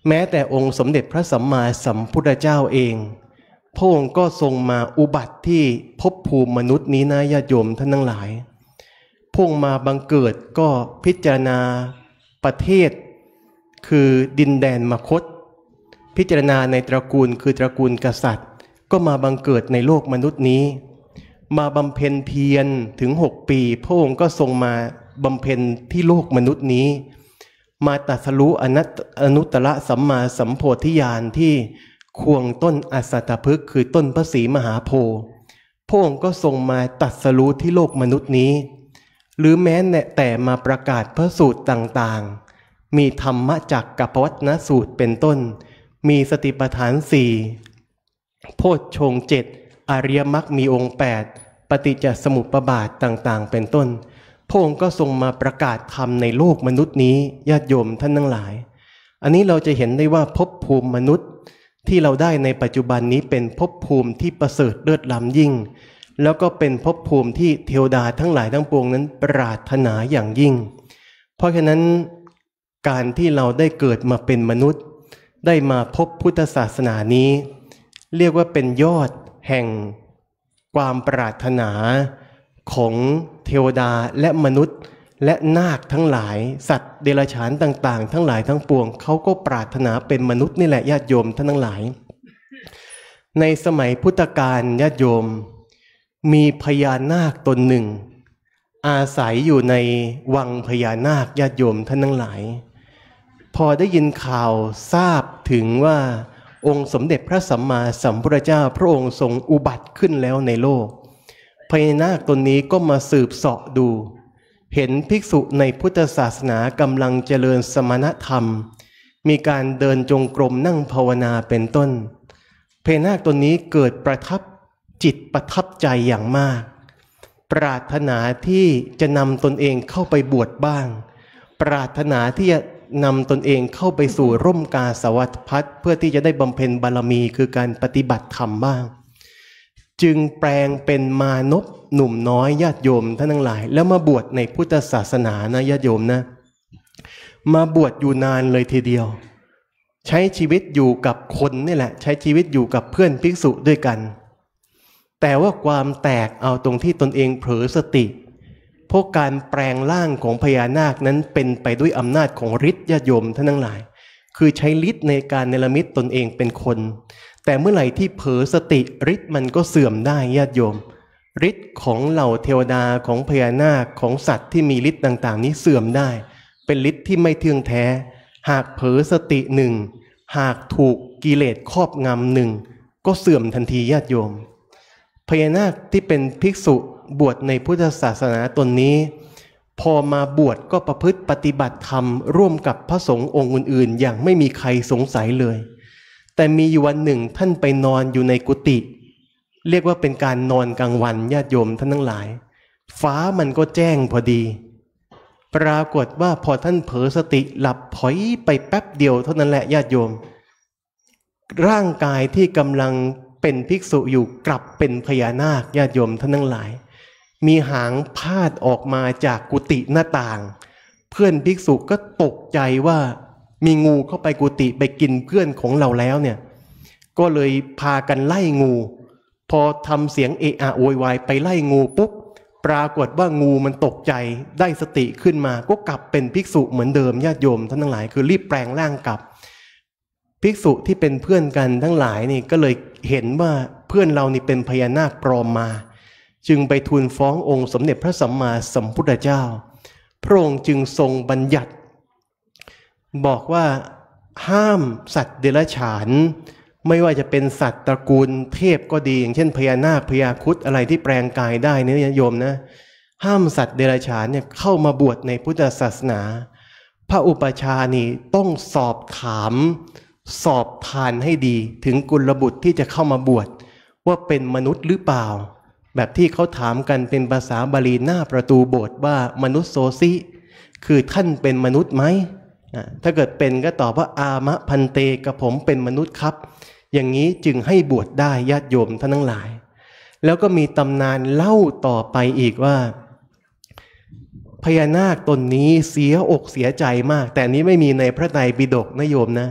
แม้แต่องค์สมเด็จพระสัมมาสัมพุทธเจ้าเองพระองค์ก็ทรงมาอุบัติที่ภพภูมิมนุษย์นี้นะญาติโยมท่านทั้งหลายพระองค์มาบังเกิดก็พิจารณาประเทศคือดินแดนมคธพิจารณาในตระกูลคือตระกูลกษัตริย์ก็มาบังเกิดในโลกมนุษย์นี้มาบำเพ็ญเพียรถึงหกปีพระองค์ก็ทรงมาบำเพ็ญที่โลกมนุษย์นี้มาตรัสรู้อนัตอนุตตรสัมมาสัมโพธิญาณที่ควงต้นอสัตตพฤกษ์คือต้นพระศรีมหาโพธิ์พระองค์ก็ทรงมาตรัสรู้ที่โลกมนุษย์นี้หรือแม้แต่มาประกาศพระสูตรต่างๆมีธรรมจักรกับปวัตนสูตรเป็นต้นมีสติปัฏฐานสี่โพชฌงค์เจ็ดอริยมรรคมีองค์แปดปฏิจจสมุปบาทต่างๆเป็นต้นพระองค์ก็ทรงมาประกาศธรรมในโลกมนุษย์นี้ญาติโยมท่านทั้งหลายอันนี้เราจะเห็นได้ว่าภพภูมิมนุษย์ที่เราได้ในปัจจุบันนี้เป็นภพภูมิที่ประเสริฐเลิศล้ำยิ่งแล้วก็เป็นภพภูมิที่เทวดาทั้งหลายทั้งปวงนั้นปรารถนาอย่างยิ่งเพราะฉะนั้นการที่เราได้เกิดมาเป็นมนุษย์ได้มาพบพุทธศาสนานี้เรียกว่าเป็นยอดแห่งความปรารถนาของเทวดาและมนุษย์และนาคทั้งหลายสัตว์เดรัจฉานต่างๆทั้งหลายทั้งปวงเขาก็ปรารถนาเป็นมนุษย์นี่แหละญาติโยมท่านทั้งหลายในสมัยพุทธกาลญาติโยมมีพญานาคตนหนึ่งอาศัยอยู่ในวังพญานาคญาติโยมท่านทั้งหลายพอได้ยินข่าวทราบถึงว่าองค์สมเด็จพระสัมมาสัมพุทธเจ้าพระองค์ทรงอุบัติขึ้นแล้วในโลกพญานาคตนนี้ก็มาสืบเสาะดูเห็นภิกษุในพุทธศาสนากำลังเจริญสมณธรรมมีการเดินจงกรมนั่งภาวนาเป็นต้นพญานาคตนนี้เกิดประทับจิตประทับใจอย่างมากปรารถนาที่จะนำตนเองเข้าไปบวชบ้างปรารถนาที่จะนำตนเองเข้าไปสู่ร่มกาสาวพัสเพื่อที่จะได้บำเพ็ญบารมีคือการปฏิบัติธรรมบ้างจึงแปลงเป็นมานพหนุ่มน้อยญาติโยมท่านทั้งหลายแล้วมาบวชในพุทธศาสนานะญาติโยมนะมาบวชอยู่นานเลยทีเดียวใช้ชีวิตอยู่กับคนนี่แหละใช้ชีวิตอยู่กับเพื่อนภิกษุด้วยกันแต่ว่าความแตกเอาตรงที่ตนเองเผลอสติเพราะการแปลงร่างของพญานาคนั้นเป็นไปด้วยอำนาจของฤทธิ์ญาติโยมท่านทั้งหลายคือใช้ฤทธิ์ในการเนรมิตตนเองเป็นคนแต่เมื่อไหร่ที่เผลอสติฤทธิ์มันก็เสื่อมได้ญาติโยมฤทธิ์ของเหล่าเทวดาของพญานาคของสัตว์ที่มีฤทธิ์ต่างๆนี้เสื่อมได้เป็นฤทธิ์ที่ไม่เที่ยงแท้หากเผลอสติหนึ่งหากถูกกิเลสครอบงำหนึ่งก็เสื่อมทันทีญาติโยมพญานาคที่เป็นภิกษุบวชในพุทธศาสนาตนนี้พอมาบวชก็ประพฤติปฏิบัติธรรมร่วมกับพระสงฆ์องค์อื่นๆอย่างไม่มีใครสงสัยเลยแต่มีอยู่วันหนึ่งท่านไปนอนอยู่ในกุฏิเรียกว่าเป็นการนอนกลางวันญาติโยมท่านทั้งหลายฟ้ามันก็แจ้งพอดีปรากฏว่าพอท่านเผลอสติหลับผอยไปแป๊บเดียวเท่านั้นแหละญาติโยมร่างกายที่กำลังเป็นภิกษุอยู่กลับเป็นพญานาคญาติโยมท่านทั้งหลายมีหางพาดออกมาจากกุฏิหน้าต่างเพื่อนภิกษุก็ตกใจว่ามีงูเข้าไปกุฏิไปกินเพื่อนของเราแล้วเนี่ยก็เลยพากันไล่งูพอทำเสียงเอะอะโวยวายไปไล่งูปุ๊บปรากฏว่างูมันตกใจได้สติขึ้นมาก็กลับเป็นภิกษุเหมือนเดิมญาติโยมท่านทั้งหลายคือรีบแปลงร่างกลับภิกษุที่เป็นเพื่อนกันทั้งหลายนี่ก็เลยเห็นว่าเพื่อนเรานี่เป็นพญานาคปลอมมาจึงไปทูลฟ้ององค์สมเด็จพระสัมมาสัมพุทธเจ้าพระองค์จึงทรงบัญญัติบอกว่าห้ามสัตว์เดรัจฉานไม่ว่าจะเป็นสัตว์ตระกูลเทพก็ดีอย่างเช่นพญานาคพญาครุฑอะไรที่แปลงกายได้เนี่ยโยมนะห้ามสัตว์เดรัจฉานเนี่ยเข้ามาบวชในพุทธศาสนาพระอุปัชฌาย์นี่ต้องสอบถามสอบทานให้ดีถึงกุลบุตรที่จะเข้ามาบวชว่าเป็นมนุษย์หรือเปล่าแบบที่เขาถามกันเป็นภาษาบาลีหน้าประตูโบสถ์ว่ามนุษย์โสซิคือท่านเป็นมนุษย์ไหมถ้าเกิดเป็นก็ตอบว่าอามะพันเตกับผมเป็นมนุษย์ครับอย่างนี้จึงให้บวชได้ญาติโยมท่านทั้งหลายแล้วก็มีตำนานเล่าต่อไปอีกว่าพญานาคตนนี้เสียอกเสียใจมากแต่นี้ไม่มีในพระไตรปิฎกนะโยมนะ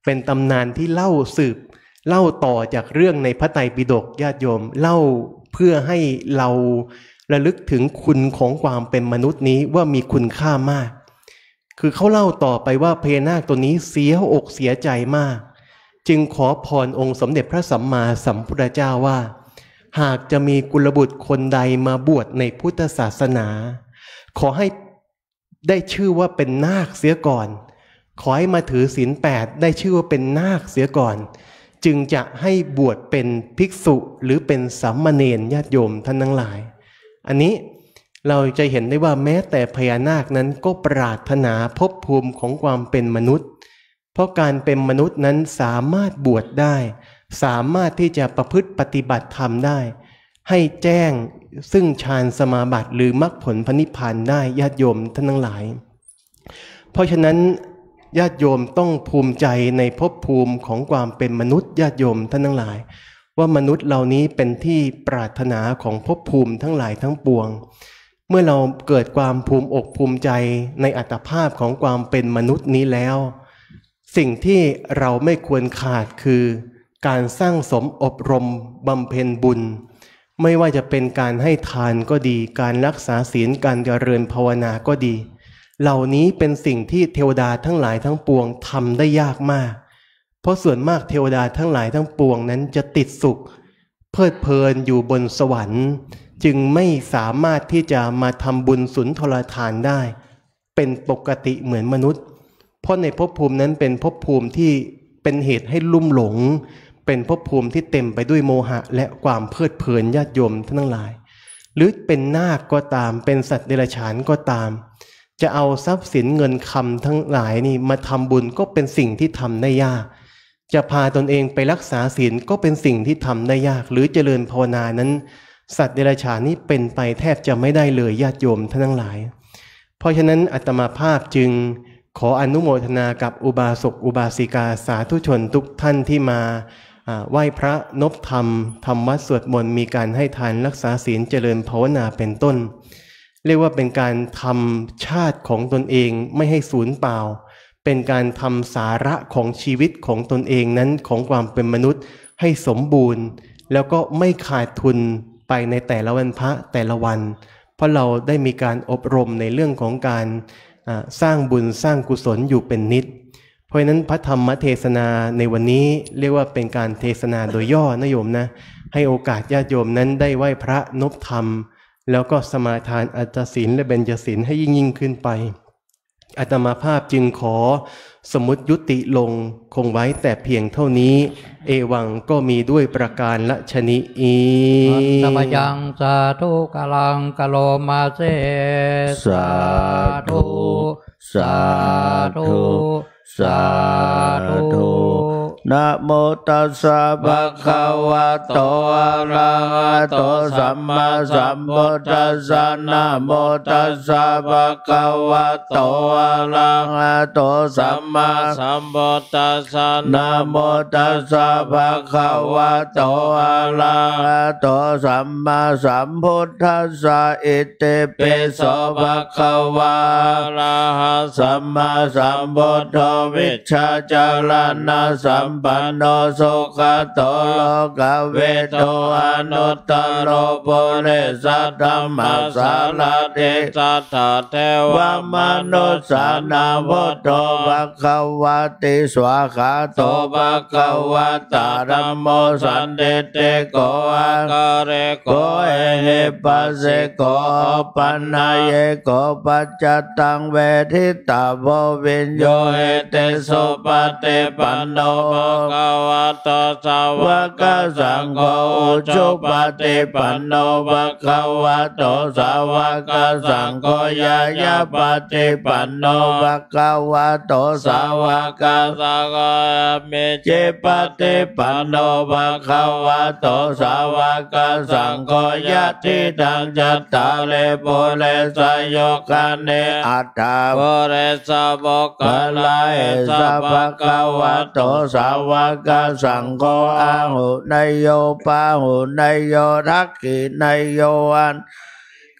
เป็นตำนานที่เล่าสืบเล่าต่อจากเรื่องในพระไตรปิฎกญาติโยมเล่าเพื่อให้เราระลึกถึงคุณของความเป็นมนุษย์นี้ว่ามีคุณค่ามากคือเขาเล่าต่อไปว่าพญานาคตัวนี้เสียอกเสียใจมากจึงขอพรองค์สมเด็จพระสัมมาสัมพุทธเจ้าว่าหากจะมีกุลบุตรคนใดมาบวชในพุทธศาสนาขอให้ได้ชื่อว่าเป็นนาคเสียก่อนขอให้มาถือศีลแปดได้ชื่อว่าเป็นนาคเสียก่อนจึงจะให้บวชเป็นภิกษุหรือเป็นสามเณรญาติโยมท่านทั้งหลายอันนี้เราจะเห็นได้ว่าแม้แต่พญานาคนั้นก็ปรารถนาภพภูมิของความเป็นมนุษย์เพราะการเป็นมนุษย์นั้นสามารถบวชได้สามารถที่จะประพฤติปฏิบัติธรรมได้ให้แจ้งซึ่งฌานสมาบัติหรือมรรคผลพระนิพพานได้ญาติโยมท่านทั้งหลายเพราะฉะนั้นญาติโยมต้องภูมิใจในภพภูมิของความเป็นมนุษย์ญาติโยมท่านทั้งหลายว่ามนุษย์เหล่านี้เป็นที่ปรารถนาของภพภูมิทั้งหลายทั้งปวงเมื่อเราเกิดความภูมิอกภูมิใจในอัตภาพของความเป็นมนุษย์นี้แล้วสิ่งที่เราไม่ควรขาดคือการสร้างสมอบรมบำเพ็ญบุญไม่ว่าจะเป็นการให้ทานก็ดีการรักษาศีลการเจริญภาวนาก็ดีเหล่านี้เป็นสิ่งที่เทวดาทั้งหลายทั้งปวงทำได้ยากมากเพราะส่วนมากเทวดาทั้งหลายทั้งปวงนั้นจะติดสุขเพลิดเพลินอยู่บนสวรรค์จึงไม่สามารถที่จะมาทำบุญสุนทรทานได้เป็นปกติเหมือนมนุษย์เพราะในภพภูมินั้นเป็นภพภูมิที่เป็นเหตุให้ลุ่มหลงเป็นภพภูมิที่เต็มไปด้วยโมหะและความเพลิดเพลินญาติโยมทั้งหลายหรือเป็นนาคก็ตามเป็นสัตว์เดรัจฉานก็ตามจะเอาทรัพย์สินเงินคำทั้งหลายนี่มาทำบุญก็เป็นสิ่งที่ทำได้ยากจะพาตนเองไปรักษาศีลก็เป็นสิ่งที่ทำได้ยากหรือเจริญภาวนานั้นสัตว์เดรัจฉานนี้เป็นไปแทบจะไม่ได้เลยญาติโยมท่านทั้งหลายเพราะฉะนั้นอาตมาภาพจึงขออนุโมทนากับอุบาสกอุบาสิกาสาธุชนทุกท่านที่มาไหว้พระนพธรรมทำวัดสวดมนต์มีการให้ทานรักษาศีลเจริญภาวนาเป็นต้นเรียกว่าเป็นการทำชาติของตนเองไม่ให้สูญเปล่าเป็นการทำสาระของชีวิตของตนเองนั้นของความเป็นมนุษย์ให้สมบูรณ์แล้วก็ไม่ขาดทุนไปในแต่ละวันพระแต่ละวันเพราะเราได้มีการอบรมในเรื่องของการสร้างบุญสร้างกุศลอยู่เป็นนิดเพราะฉะนั้นพระธรรมเทศนาในวันนี้เรียกว่าเป็นการเทศนาโดยย่อนะโยมนะให้โอกาสญาติโยมนั้นได้ไหว้พระนพธรรมแล้วก็สมาทานอัตตศีลและเบญจศีลให้ยิ่งยิ่งขึ้นไปอาตมาภาพจึงขอสมมุติยุติลงคงไว้แต่เพียงเท่านี้เอวังก็มีด้วยประการละชนิอีสัมยังสาธุกาลังกะโลมาเสสาธุสาธุสาธุนะโมตัสสะภะคะวะโตอะระหะโตสัมมาสัมพุทธัสสะนะโมตัสสะภะคะวะโตอะระหะโตสัมมาสัมพุทธัสสะนะโมตัสสะภะคะวะโตอะระหะโตสัมมาสัมพุทธัสสะอิติปิโสภะคะวะอะระหะสัมมาสัมพุทโธวิชชาจารณะสัมปันโนสุขโตโลกเวโตอนุตตโรปุริสธัมมัสสารติสัทธเทวมนุสสานาวุโตภคะวะติสวาคาโตภคะวะตาธัมโมสันติติโกอาการะโกเอหิปัสสิโกปันนายโกปัจจตังเวทิตาโพวิญโยเอเตสุปฏิปันโนภะวะโตสาวกสังโฆอุชุปฏิปันโนภะคะวะโตสาวกสังโฆยายาปฏิปันโนภะคะวะโตสาวกสังโฆเมจิปฏิปันโนภะคะวะโตสาวกสังโฆยะติตังจัตตาเลปุเรสโยคะเนอัตถาปุเรสโภคลาเอสภะคะวะโตสาวกสังโฆอาหุนายโยปาหุนายโยทักขินายโยอัน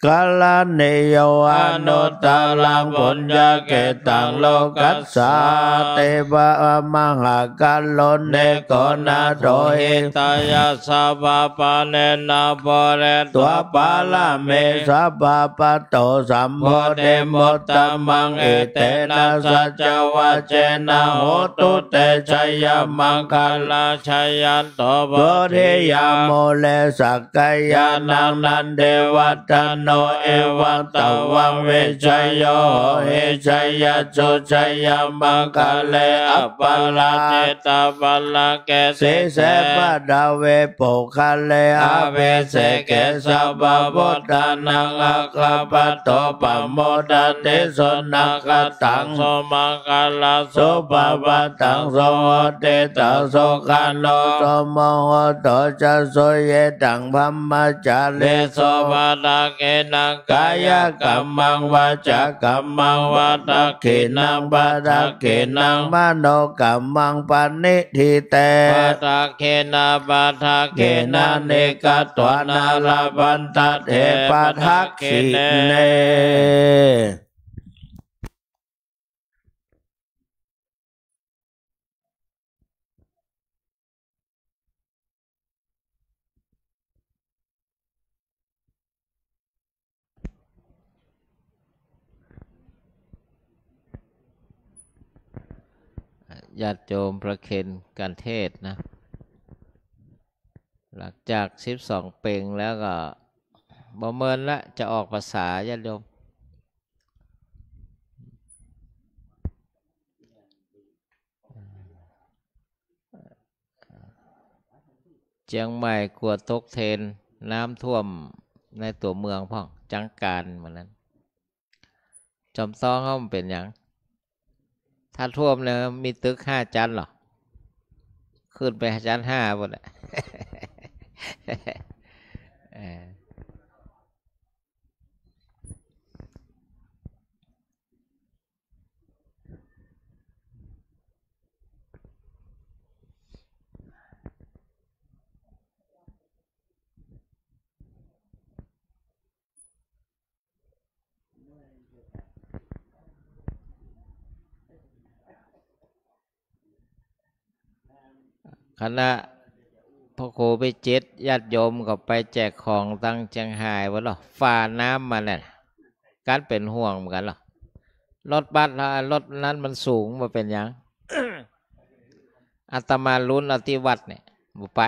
กาลเนโยอนุตตรังปุญญาเกตังโลกัสสาเตวะมหากาลเนโกนาโดเอตายาสัพพะเนนาโพเรตัวปาลเมสัพพะโตสัมโพเดโมตตมังเอเตนะสัจวะเจนะโหตุเตชัยยมังคลาชัยยันโตโพธิยาโมเลสักกายานังนันเดวัตโนเอวังตวังเวชัยโยเฮชัยยจุชัยยมังคเลอปปลาเจตาปลาเกเสเสปะดาเวโปคะเลอาเวเสเกสัพพะพุทธานังอาคาปะโตปะโมดาเตสนักตังโสมังคลาโสภะวะตังโสเตตังโสขันโนโสมโหโตจะโสเยตังพัมมัจจาเลโสภะตะเกนังกายกัมมังวาจากัมมังวาตะเกนังปะตะเกนังมโนกัมมังปณิทิเตปะตะเกนะปะทะเกนะเนกตวนาลาบันตะเทปะทะเกเนญาติโยมประเคนการเทศนะหลังจากสิบสองเพลงแล้วก็บ่เมินละจะออกภาษาญาติโยมเชียงใหม่กลัวตกเทนน้ำท่วมในตัวเมืองพ่องจังการเหมือนนั้นจอมซ้องเขามันเป็นอย่างถ้าท่วมเนี่ยมีตึกห้าชั้นหรอขึ้นไปชั้นห้าหมดแหละ คณะพระโคไปเจ็ดญาติโยมก็ไปแจกของตั้งเชียงรายวะหรอฝ่าน้ำมาเนี่ยการเป็นห่วงเหมือนกันหรอรถบัสรถนั้นมันสูงมาเป็นยัง อาตมาลุ้นเอาที่วัดเนี่ยบุไป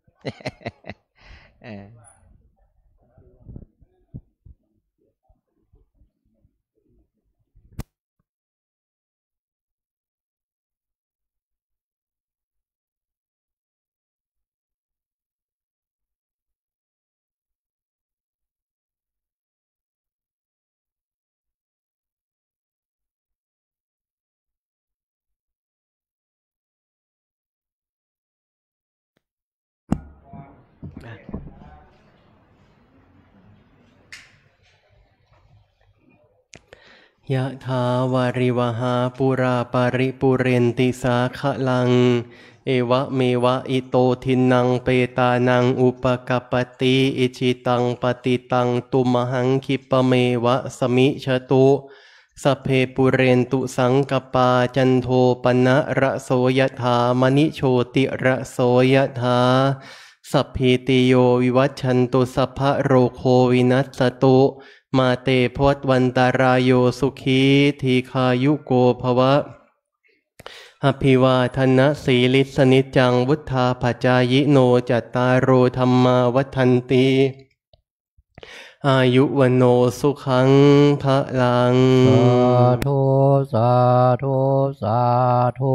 ยะถาวาริวหาปุราปาริปุเรนติสาคะลังเอวะเมวะอิโตทินังเปตานังอุปกัปปติอิจิตังปฏิตังตุมหังคิปเมวะสมิชตุสัพเพปุเรนตุสังกปาจันโทปนะระโสยถามณิโชติระโสยถาสัพพิติโยวิวัชชันตุสัพพะโรโควินัสสตุมาเตพวดวันตารายโยสุขีทีคายุโกภวะอภิวาทนะสีลิสนิจังวุธาภจายโนจัตตารโอธรรมาวัฏันติอายุวันโนสุขังพระลังสาธุสาธุสาธุ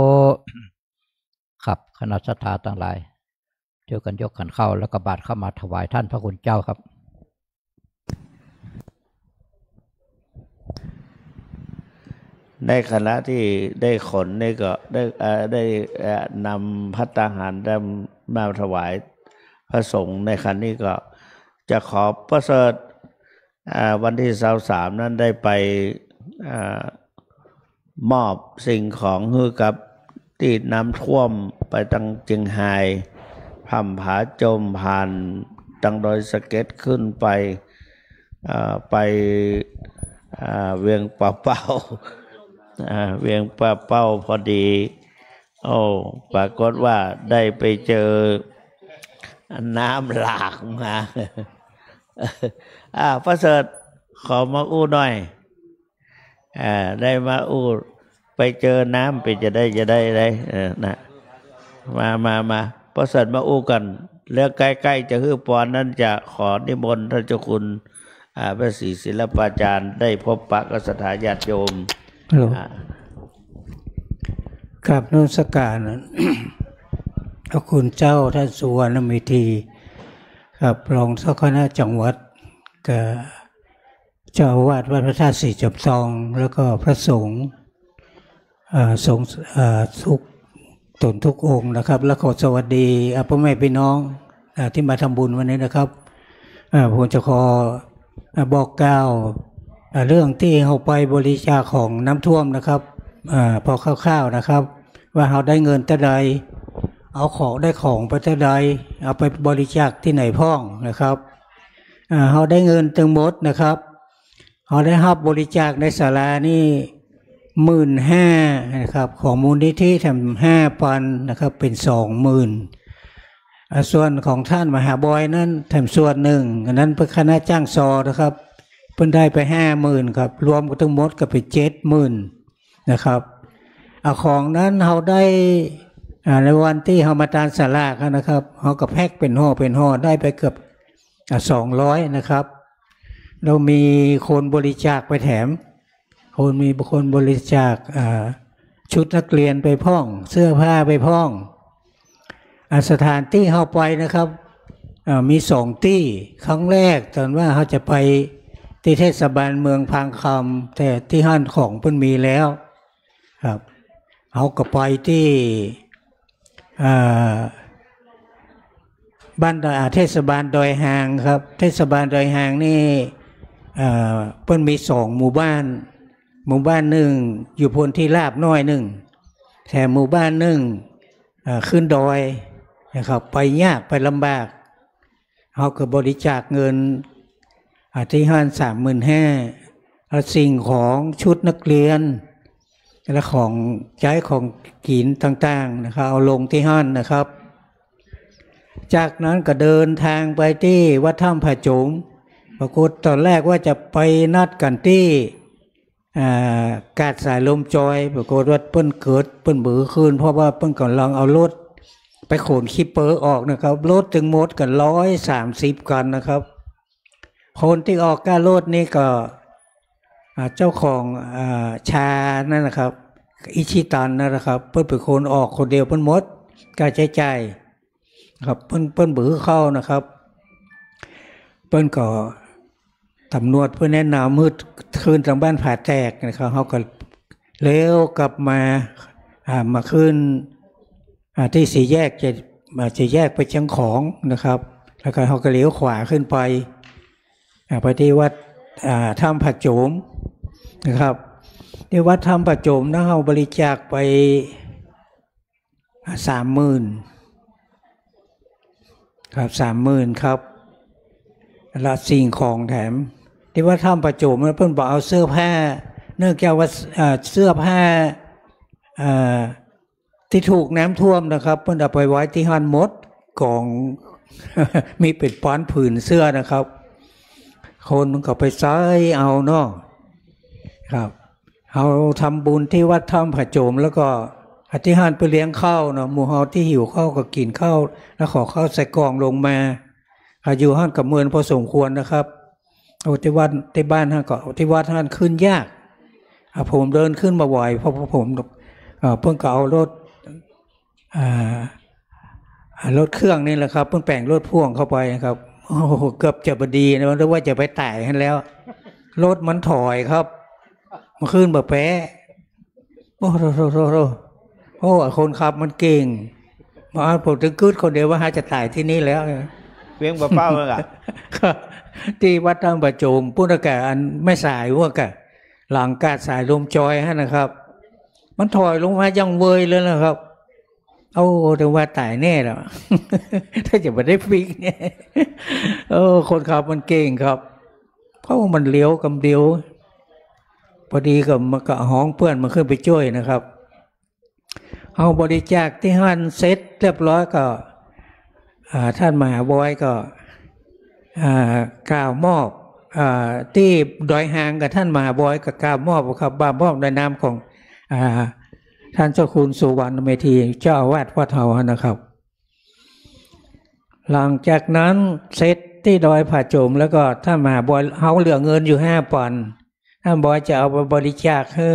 ครับคณะสัทธาทั้งหลายเที่ยวกันยกขันเข้าแล้วก็บาตรเข้ามาถวายท่านพระคุณเจ้าครับในคณะที่ได้ขนนี่ก็ได้ได้นำภัตตาหารมาถวายพระสงฆ์ในครั้งนี้ก็จะขอประเสริฐวันที่สาวสามนั้นได้ไปมอบสิ่งของให้กับที่น้ำท่วมไปตั้งเชียงรายผ่ำผาจมผ่านตั้งดอยสะเก็ดขึ้นไปไปเวียงป่าเป้าเวียงป่าเป้าพอดีโอ้ปรากฏว่าได้ไปเจอน้ำหลากมาอ่าประเสริฐขอมาอู้หน่อยอ่าได้มาอู้ไปเจอน้ำไปจะได้จะได้ได้เออนะมามามาประเสริฐมาอู้กันแล้วใกล้ๆจะฮือปอนนั้นจะขอนิมนต์ท่านเจ้าคุณอ่าพระศรีศิลปาจารย์ได้พบปะกับสถาญาติโยมกราบนมัสการพระคุณเจ้าท่านสุวรรณเมธีครับรองเจ้าคณะจังหวัดกับเจ้าอาวาสวัดพระธาตุสีจบซองแล้วก็พระสงฆ์สงฆ์ทุกตนทุกองค์นะครับและขอสวัสดีพ่อแม่พี่น้องที่มาทำบุญวันนี้นะครับผมจะขอบอกกล่าวเรื่องที่เราไปบริจาคของน้ำท่วมนะครับพอคร่าวๆนะครับว่าเราได้เงินเท่าใดเอาของได้ของไปเท่าใดเอาไปบริจาคที่ไหนพ้องนะครับเราได้เงินทั้งหมดนะครับเราได้รับบริจาคในศาลานี่หมื่นห้านะครับของมูลนิธิทำห้าพันนะครับเป็นสองหมื่นส่วนของท่านมหาบอยนั้นทำส่วนหนึ่งอันนั้นเป็นคณะจ้างซอนะครับเพิ่นได้ไปห้าหมื่นครับรวมกันทั้งหมดก็เป็นเจ็ดหมื่นนะครับเอาของนั้นเราได้ในวันที่เรามาตานสลากนะครับเราก็แพ็คเป็นห่อเป็นห่อได้ไปเกือบสองร้อยนะครับเรามีคนบริจาคไปแถมคนมีคนบริจาคชุดนักเรียนไปพ่องเสื้อผ้าไปพ่องสถานที่เข้าไปนะครับมีสองที่ครั้งแรกตอนว่าเขาจะไปที่เทศบาลเมืองพางคำแต่ที่ห้านของเพิ่นมีแล้วครับเขาก็ไปที่บ้านเทศบาลดอยหางครับเทศบาลดอยหางนี่เพิ่นมีสองหมู่บ้านหมู่บ้านหนึ่งอยู่พ้นที่ราบน้อยหนึ่งแต่หมู่บ้านหนึ่งขึ้นดอยนะครับไปยากไปลำบากเขาก็บริจาคเงินที่ห้านสามหมื่นห้าสิ่งของชุดนักเรียนและของใช้ของกินต่างๆนะครับเอาลงที่ห้านนะครับจากนั้นก็เดินทางไปที่วัดถ้ำผาโจมปรากฏตอนแรกว่าจะไปนัดกันที่กาดสายลมจอยปรากฏว่าเปิ้นเกิดเปิ้นเบือคืนเพราะว่าเปิ้นก่อนลองเอารถไปขนคีเปอร์ออกนะครับรถถึงหมดกันร้อยสามสิบกันนะครับคนที่ออกก้ารถนี่ก็เจ้าของชานั่นนะครับอิชิตันนะครับเปิ้นเป็นคนออกคนเดียวเปิ้นหมดการใช้จ่ายครับเปิ้นเปิ้นเบือเข้านะครับเปิ้นก็ตำรวจเพื่อแนะนำมืดคืนทางบ้านผาแตกนะครับเขาก็เลี้ยวกลับมามาขึ้นที่สี่แยกจะจะแยกไปเชียงของนะครับแล้วก็เขาก็เลี้ยวขวาขึ้นไปไปที่วัดถ้ำผาโจมนะครับที่วัดถ้ำผาโจมนะเขาบริจาคไปสามหมื่นครับสามหมื่นครับและสิ่งของแถมที่ว่าถ้ำประโจมเพิ่นบอกเอาเสื้อผ้าเนื่องจากว่าเสื้อผ้าที่ถูกน้ำท่วมนะครับเพิ่นเอาไปไว้ที่ห้านมดกอง มีเป็นป้อนผืนเสื้อนะครับคนก็ไปซ้ายเอาเนาะครับเอาทำบุญที่วัดถ้ำประโจมแล้วก็อธิษฐานไปเลี้ยงข้าวเนาะหมู่เฮาที่หิวข้าวก็กินข้าวแล้วขอข้าวใส่กล่องลงมาอยู่ห้านกับเมืองพอสมควรนะครับเอาที่วัดที่บ้านท่านก็ที่วัดท่านขึ้นยากผมเดินขึ้นมาบ่อยเพราะผมเพิ่งก็เอารถรถเครื่องนี่แหละครับเพิ่งแปลงรถพ่วงเข้าไปนะครับโอ้โหเกือบจะบดีนะมันเรียกว่าจะไปไต่กันแล้วรถมันถอยครับมาขึ้นแบบแป๊ะโอ้โหโอ้โหโอ้คนขับมันเก่งมาผมถึงกึศคนเดียวว่าหาจะไต่ที่นี่แล้วเวียงบ่เป้าเลยอ่ะที่วัดถ้ำประโจมพุทธกาลอันไม่สายว่ากะหลังกาดสายลมจอยฮะนะครับมันถอยลงมายังเวยเลยนะครับเอาแต่ว่าตายแน่แล้วถ้าจะไม่ได้ฟิกเนี่ยเออคนขับมันเก่งครับเพราะว่ามันเลี้ยวกำเดียวพอดีกับมันก็ห้องเพื่อนมันขึ้นไปช่วยนะครับเอาบริจาคที่ฮั่นเสร็จเรียบร้อยก็ท่านมหาบอยก็กล่าวมอบที่ดอยหางกับท่านมหาบอยก็กล่าวมอบครับบามอบในนามของท่านเจ้าคุณสุวรรณเมธีเจ้าอาวาสวัดเฮานะครับหลังจากนั้นเสร็จที่ดอยผาโจมแล้วก็ท่านมหาบอยเฮาเหลือเงินอยู่ห้าปอนด์ท่านบอยจะเอาไปบริจาคให้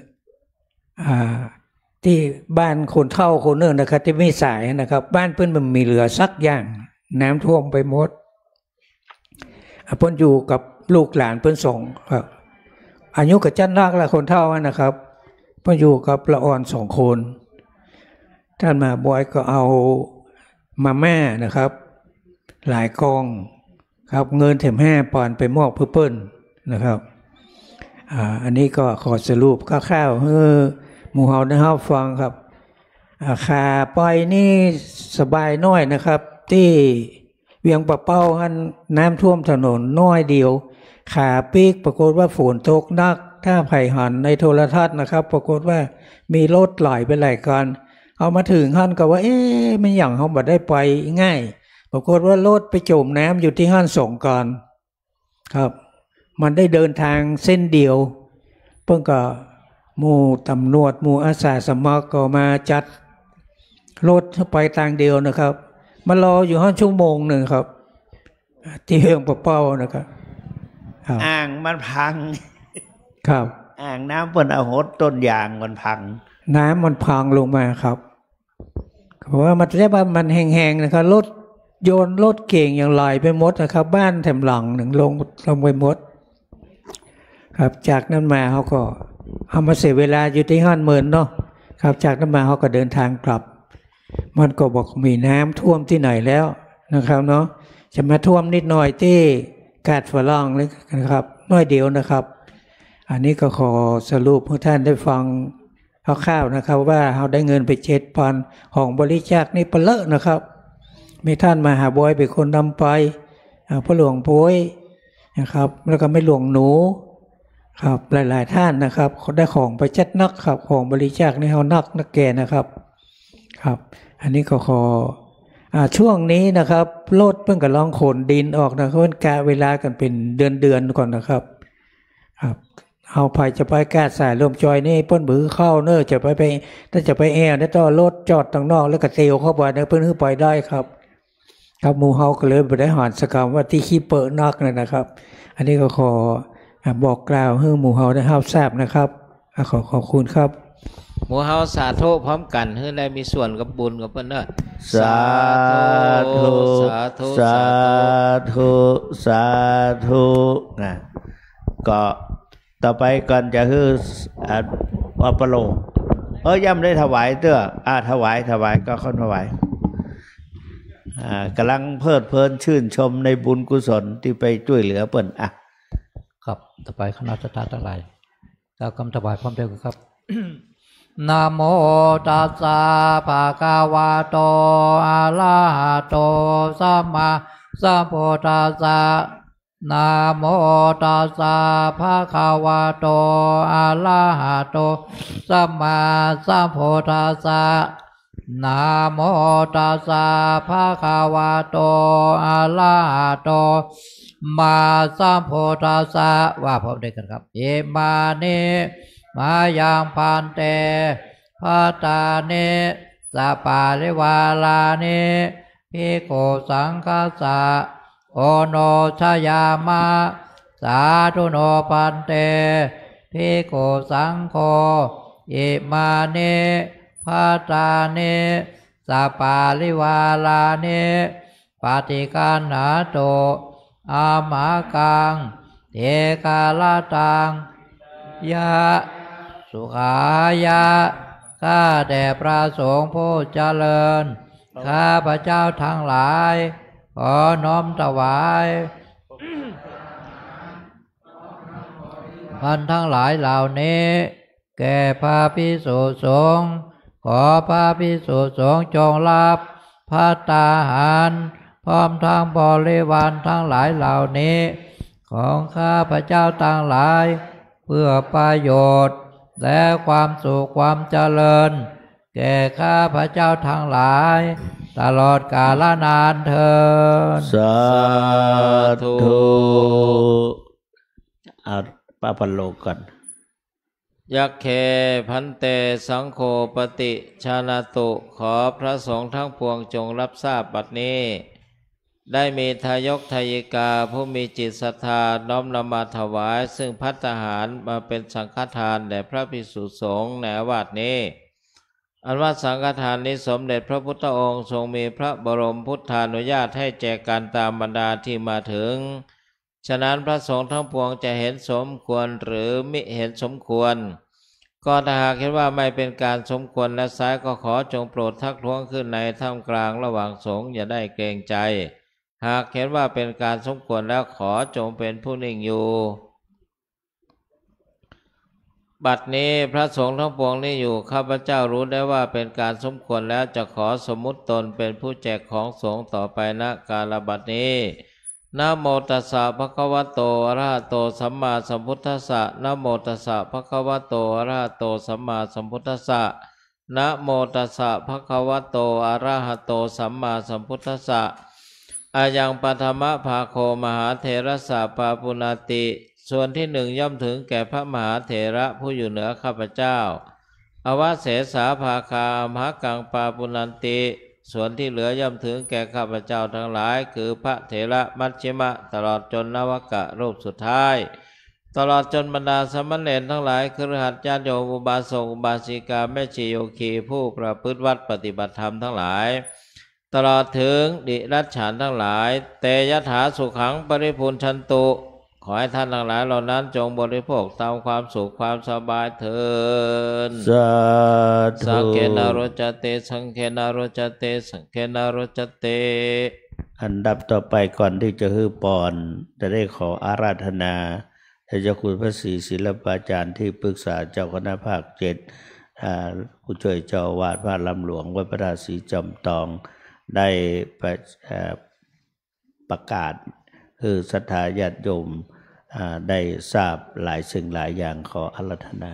ที่บ้านคนเฒ่าคนหนึ่งนะครับที่ไม่สายนะครับบ้านเพื่อนมันมีเหลือสักอย่างน้ำท่วมไปหมดเพื่อนอยู่กับลูกหลานเพื่อนส่งครับอายุกับจันนักละคนเฒ่านะครับเพื่อนอยู่กับละอ่อนสองคนท่านมหาบอยก็เอามาแม่นะครับหลายกองครับเงินแถมห้าปอนด์ไปมอบเพื่อเปิ้ลนะครับอ่าอันนี้ก็ขอสรุปคร่าวๆให้หมู่เฮาได้รับฟังครับขาปอยนี่สบายน้อยนะครับที่เวียงปะเป้าหันน้ำท่วมถนนน้อยเดียวขาปีกปรากฏว่าฝนตกหนักถ้าไผ่หันในโทรทัศน์นะครับปรากฏว่ามีรถไหลไปหลายคันเอามาถึงหันก็ว่าเอ๊ะไม่อย่างเขาบ่ได้ไปง่ายปรากฏว่ารถไปจมน้ำอยู่ที่หันสองกันครับมันได้เดินทางเส้นเดียวเพิ่งก็หมู่ตำรวจหมู่อาสาสมัครก็มาจัดรถไปทางเดียวนะครับมารออยู่ห้าชั่วโมงหนึ่งครับที่เฮืองปะเป้านะครับอ่างมันพังครับอ่างน้ำเปิ้นเอาหดต้นยางมันพังน้ำมันพังลงมาครับเพราะว่ามันเรียกว่ามันแห้งๆนะครับรถโยนรถเก่งอย่างไหลไปหมดนะครับบ้านแถมหลังหนึ่งลงลงไปหมดครับจากนั้นมาเขาก็เอามาเสียเวลาอยู่ที่ห้านเมินเนาะครับจากนั้นมาเขาก็เดินทางกลับมันก็บอกมีน้ำท่วมที่ไหนแล้วนะครับเนาะจะมาท่วมนิดหน่อยที่กาดฝรั่งเลยนะครับน้อยเดียวนะครับอันนี้ก็ขอสรุปให้ท่านได้ฟังคร่าวๆนะครับว่าเราได้เงินไปเจ็ดพันของบริจาคนี่เปเลอะนะครับมีท่านมหาบอยเป็นคนนำไปพระหลวงโป้ยนะครับแล้วก็ไม่หลวงหนูครับหลายๆท่านนะครับเขาได้ของไปจัดนักครับของบริจาคนี่เขานักนักแก่นะครับครับอันนี้ก็ขออ่าช่วงนี้นะครับโลดเพิ่งกับลองขนดินออกนะครับกะเวลากันเป็นเดือนๆก่อนนะครับครับเอาไปจะไปแก้สายลมจอยนี่เพิ่นบือเข้าเนอจะไปไปถ้าจะไปแอร์นี่ต้องรถจอดตรงนอกแล้วก็เซลเข้าไปนะเพิ่นขึ้นไปได้ครับครับหมู่เฮาก็เลยบ่ได้หอนสกรรมว่าที่ขี้เปิดนักนะครับอันนี้ก็ขอบอกกล่าวให้หมู่เฮาได้รับทราบนะครับขอขอบคุณครับหมู่เฮาสาธุพร้อมกันให้ได้มีส่วนกับบุญกับเพิ่นเด้อสาธุสาธุสาธุสาธุนะก็ต่อไปก่อนจะคืออัปโลเออย่ำได้ถวายเตื้ออ่าถวายถวายก็เข้าถวายอ่ากำลังเพลิดเพลินชื่นชมในบุญกุศลที่ไปช่วยเหลือเปิ้นอ่ะครับต่อไปคณะสัตยาทั้งหลายกล่าวคำถวายพร้อมเดียวกันครับ นะโมตัสสะภะคะวะโตอะระหะโตสัมมาสัมพุทธัสสะนะโมตัสสะภะคะวะโตอะระหะโตสัมมาสัมพุทธัสสะนะโมตัสสะภะคะวะโตอะระหะโตมาสัมพุทธัสสะว่าพร้อมด้วยกันครับเอมานิมายังพันเตพัตตานิสัปปะริวาลานิภิกขุสังฆัสสะโอโนชยามะสาธุโนพันเตภิกขุสังโฆอิมานิพัตตานิสัปปะริวาลานิปฏิคันหาโตอามากังเทกาลตังยะสุขายะข้าแต่พระสงฆ์ผู้เจริญข้าพระเจ้าทั้งหลายขอน้อมถวายพันทั้งหลายเหล่านี้แก่พระภิกษุสงฆ์ขอพระภิกษุสงฆ์จงรับภัตตาหารพร้อมทั้งบริวารทั้งหลายเหล่านี้ของข้าพระเจ้าทั้งหลายเพื่อประโยชน์และความสุขความเจริญแก่ข้าพระเจ้าทั้งหลายตลอดกาลนานเถิดสาธุเอาป้าปัลโลกันยักเคพันเตสังโฆปฏิชานาตุขอพระสงฆ์ทั้งปวงจงรับทราบบัดนี้ได้มีทายกทายิกาผู้มีจิตศรัทธาน้อมนำมาถวายซึ่งภัตตาหารมาเป็นสังฆทานแด่พระภิกษุสงฆ์ในอาวาสนี้อันว่าสังฆทานนี้สมเด็จพระพุทธองค์ทรงมีพระบรมพุทธานุญาตให้แจกกันตามบรรดาที่มาถึงฉะนั้นพระสงฆ์ทั้งปวงจะเห็นสมควรหรือมิเห็นสมควรก็ถ้าหากเห็นว่าไม่เป็นการสมควรและไซร้ก็ขอจงโปรดทักท้วงขึ้นในท่ามกลางระหว่างสงฆ์อย่าได้เกรงใจหากเห็นว่าเป็นการสมควรแล้วขอจงเป็นผู้นิ่งอยู่บัดนี้พระสงฆ์ทั้งปวงนี้อยู่ข้าพเจ้ารู้ได้ว่าเป็นการสมควรแล้วจะขอสมมุติตนเป็นผู้แจกของสงฆ์ต่อไปณกาลบัดนี้นะโมตัสสะภะคะวะโตอะระหะโตสัมมาสัมพุทธัสสะนะโมตัสสะภะคะวะโตอะระหะโตสัมมาสัมพุทธัสสะนะโมตัสสะภะคะวะโตอะระหะโตสัมมาสัมพุทธัสสะอายังปฐมภาโคมหาเถรสะปาปุณาติส่วนที่หนึ่งย่อมถึงแก่พระมหาเถระผู้อยู่เหนือข้าพเจ้าอวเสสาภาคามหากังปาปุณันติส่วนที่เหลือย่อมถึงแก่ข้าพเจ้าทั้งหลายคือพระเถระมัชฌิมะตลอดจนนวกะรูปสุดท้ายตลอดจนบรรดาสมณเณรทั้งหลายคฤหัสถ์ญาติโยมอุบาสกอุบาสิกาแม่ชีโยคีผู้ประพฤติวัดปฏิบัติธรรมทั้งหลายตลอดถึงดิรัจฉานทั้งหลายเตยถาสุขังปริภูชันตุขอให้ท่านทั้งหลายเหล่านั้นจงบริโภคตามความสุขความสบายเถิดสาธุสังเกนารจเตสังเกนารจเตสังเกนารจเตอันดับต่อไปก่อนที่จะฮือปอนจะได้ขออาราธนาท่านเจ้าคุณพระศรีศิลปาจารย์ที่ปรึกษาเจ้าคณะภาคเจ็ดผู้ช่วยเจ้าอาวาสพระลำหลวงวัดพระราศีจอมทองได้ประประกาศคือศรัทธาญาติโยมได้ทราบหลายสิ่งหลายอย่างขออาราธนา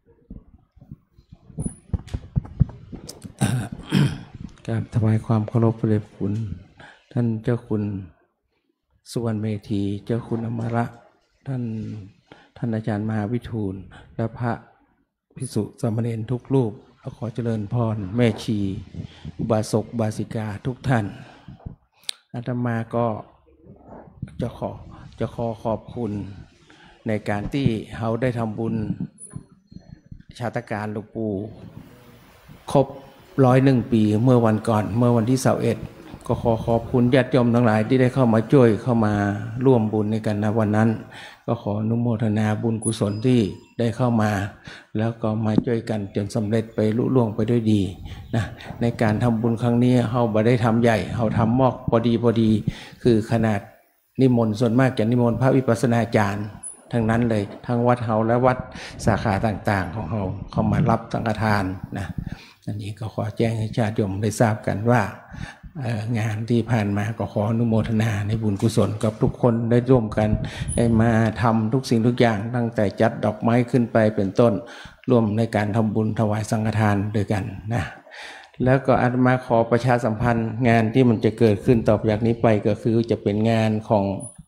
กราบถวายความเคารพพระเดชคุณท่านเจ้าคุณสุวรรณเมธีเจ้าคุณอมระท่านท่านอาจารย์มหาวิทูลและพระภิกษุสามเณรทุกรูปและขอเจริญพรแม่ชีอุบาสกอุบาสิกาทุกท่านอาตมาก็จะขอจะขอขอบคุณในการที่เขาได้ทำบุญชาตการหลวงปู่ครบร้อยหนึ่งปีเมื่อวันก่อนเมื่อวันที่สิบเอ็ดก็ขอขอบคุณญาติโยมทั้งหลายที่ได้เข้ามาช่วยเข้ามาร่วมบุญในกันนะวันนั้นก็ขออนุโมทนาบุญกุศลที่ได้เข้ามาแล้วก็มาช่วยกันจนสำเร็จไปลุล่วงไปด้วยดีนะในการทำบุญครั้งนี้เราไม่ได้ทำใหญ่เราทำมอกพอดีพอดีคือขนาดนิมนต์ส่วนมากจะนิมนต์พระวิปัสสนาจารย์ทั้งนั้นเลยทั้งวัดเฮาและวัดสาขาต่างๆของเฮาเข้ามารับสังฆทานนะอันนี้ก็ขอแจ้งให้ญาติโยมได้ทราบกันว่างานที่ผ่านมาก็ขออนุโมทนาในบุญกุศลกับทุกคนได้ร่วมกันได้มาทำทุกสิ่งทุกอย่างตั้งแต่จัดดอกไม้ขึ้นไปเป็นต้นร่วมในการทำบุญถวายสังฆทานด้วยกันนะแล้วก็อาตมาขอประชาสัมพันธ์งานที่มันจะเกิดขึ้นต่อจากนี้ไปก็คือจะเป็นงานของ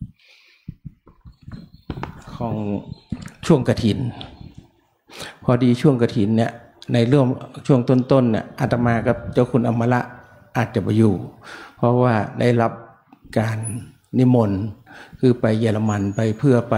ของช่วงกฐินพอดีช่วงกฐินเนี่ยในเรื่องช่วงต้นๆเนี่ยอาตมากับเจ้าคุณอมระอาจจะไปอยู่เพราะว่าได้รับการนิมนต์คือไปเยอรมันไปเพื่อไป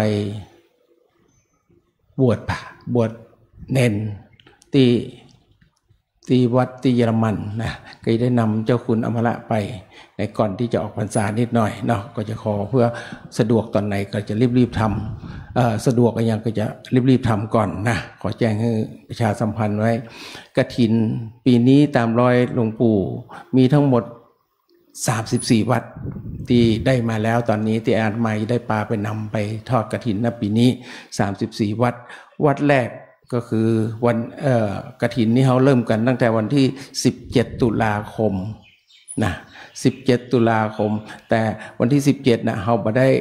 บวชป่ะบวชเนนที่ที่วัดที่เยอรมันนะก็ได้นำเจ้าคุณอมระไปในก่อนที่จะออกพรรษานิดหน่อยเนาะก็จะขอเพื่อสะดวกตอนไหนก็จะรีบๆทำสะดวกอย่างก็จะรีบๆทำก่อนนะขอแจ้งให้ประชาสัมพันธ์ไว้กฐินปีนี้ตามรอยหลวงปู่มีทั้งหมดสามสิบสี่วัดที่ได้มาแล้วตอนนี้ที่อาตมาได้ปาไปนำไปทอดกฐินณปีนี้สามสิบสี่วัดวัดแรกก็คือวันเอ่อกฐินนี้เขาเริ่มกันตั้งแต่วันที่สิบเจ็ดตุลาคมนะสิบเจ็ดตุลาคมแต่วันที่สิบเจ็ดนะเขาบ่ได้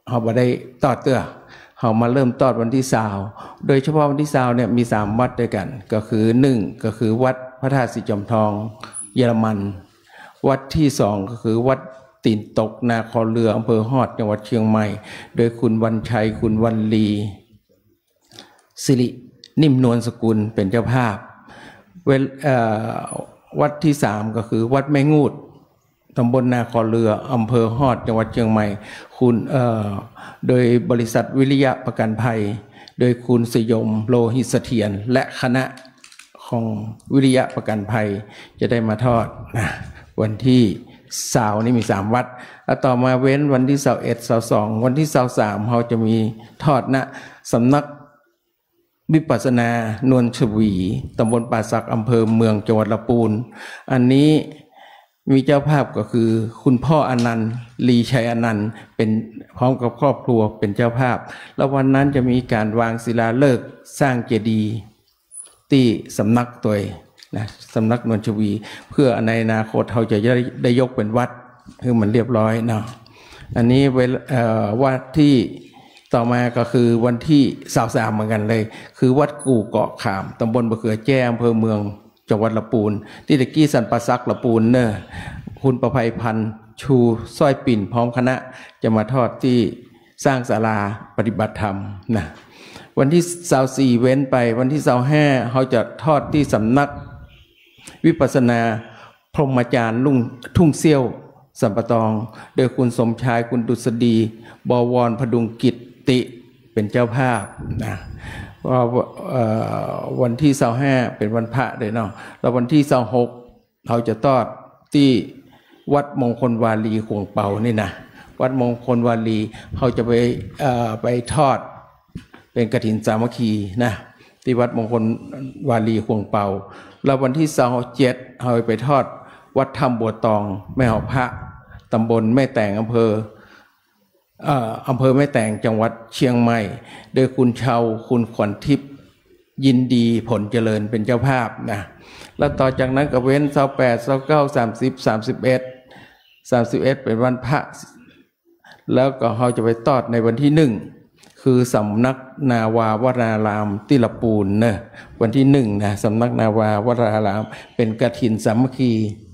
เขาบ่ได้ตอดเตื้อเขามาเริ่มตอดวันที่สาวโดยเฉพาะวันที่สาวเนี่ยมีสามวัดด้วยกันก็คือหนึ่งก็คือวัดพระธาตุสีจอมทองเยอรมันวัดที่สองก็คือวัดตีนตกนาคอเรืออำเภอฮอดจังหวัดเชียงใหม่โดยคุณวันชัยคุณวันลีสิรินิ่มนวลสกุลเป็นเจ้าภาพเวลวัดที่สามก็คือวัดแม่งูดตำบลนาคอเรืออำเภอฮอดจังหวัดเชียงใหม่คุณโดยบริษัทวิริยะประกันภัยโดยคุณสยมโลหิตเสถียรและคณะของวิริยะประกันภัยจะได้มาทอดนะวันที่เสาร์นี่มีสามวัดแล้วต่อมาเว้นวันที่เสาร์เอ็ดเสาร์สองวันที่เสาร์สามเขาจะมีทอดณสำนักวิปัสสนานวลชวีตำบลป่าสักอำเภอเมืองจังหวัดลำพูนอันนี้มีเจ้าภาพก็คือคุณพ่ออนันต์ลีชัยอนันต์เป็นพร้อมกับครอบครัวเป็นเจ้าภาพแล้ววันนั้นจะมีการวางศิลาฤกษ์สร้างเจดีย์ที่สำนักตัวนะสำนักนวลชวีเพื่อในอนาคตเขาจะได้ยกเป็นวัดคือมันเรียบร้อยเนาะอันนี้เวลวัดที่ต่อมาก็คือวันที่สาวสามเหมือนกันเลยคือวัดกู่เกาะขามตำบลบะเขือแจ้อำเภอเมืองจังหวัดลำพูนที่ตะกี้สันปะซักลำพูนเนอะคุณประภัยพันธ์ชูสร้อยปิ่นพร้อมคณะจะมาทอดที่สร้างศาลาปฏิบัติธรรมนะวันที่สาวสี่เว้นไปวันที่สาวห้าเขาจะทอดที่สำนักวิปัสสนาพรหมจารย์ลุ่งทุ่งเซี่ยวสัมปตองโดยคุณสมชายคุณดุษฎีบวรพดุงกิตติเป็นเจ้าภาพนะว่าวันที่เสาร์ห้าเป็นวันพระเลยเนาะแล้ววันที่เสาร์หกเราจะทอดที่วัดมงคลวารีขวงเป่านี่นะวัดมงคลวารีเขาจะไปไปทอดเป็นกฐินสามัคคีนะที่วัดมงคลวารีขวงเป่าแล้ววันที่เสาร์เจ็ดเราไปทอดวัดธรรมบัวตองแม่หอพระตำบลแม่แตงอำเภออำเภอแม่แตงจังหวัดเชียงใหม่โดยคุณเชาคุณขวัญทิพย์ยินดีผลเจริญเป็นเจ้าภาพนะแล้วต่อจากนั้นก็เว้นเสาร์แปดเสาร์เก้าสามสิบสามสิบเอ็ดสามสิบเอ็ดเป็นวันพระแล้วก็เราจะไปทอดในวันที่หนึ่งคือสำนักนาวาวรารามติลปูนเนะวันที่หนึ่งนะสำนักนาวาวรารามเป็นกฐินสามัคคี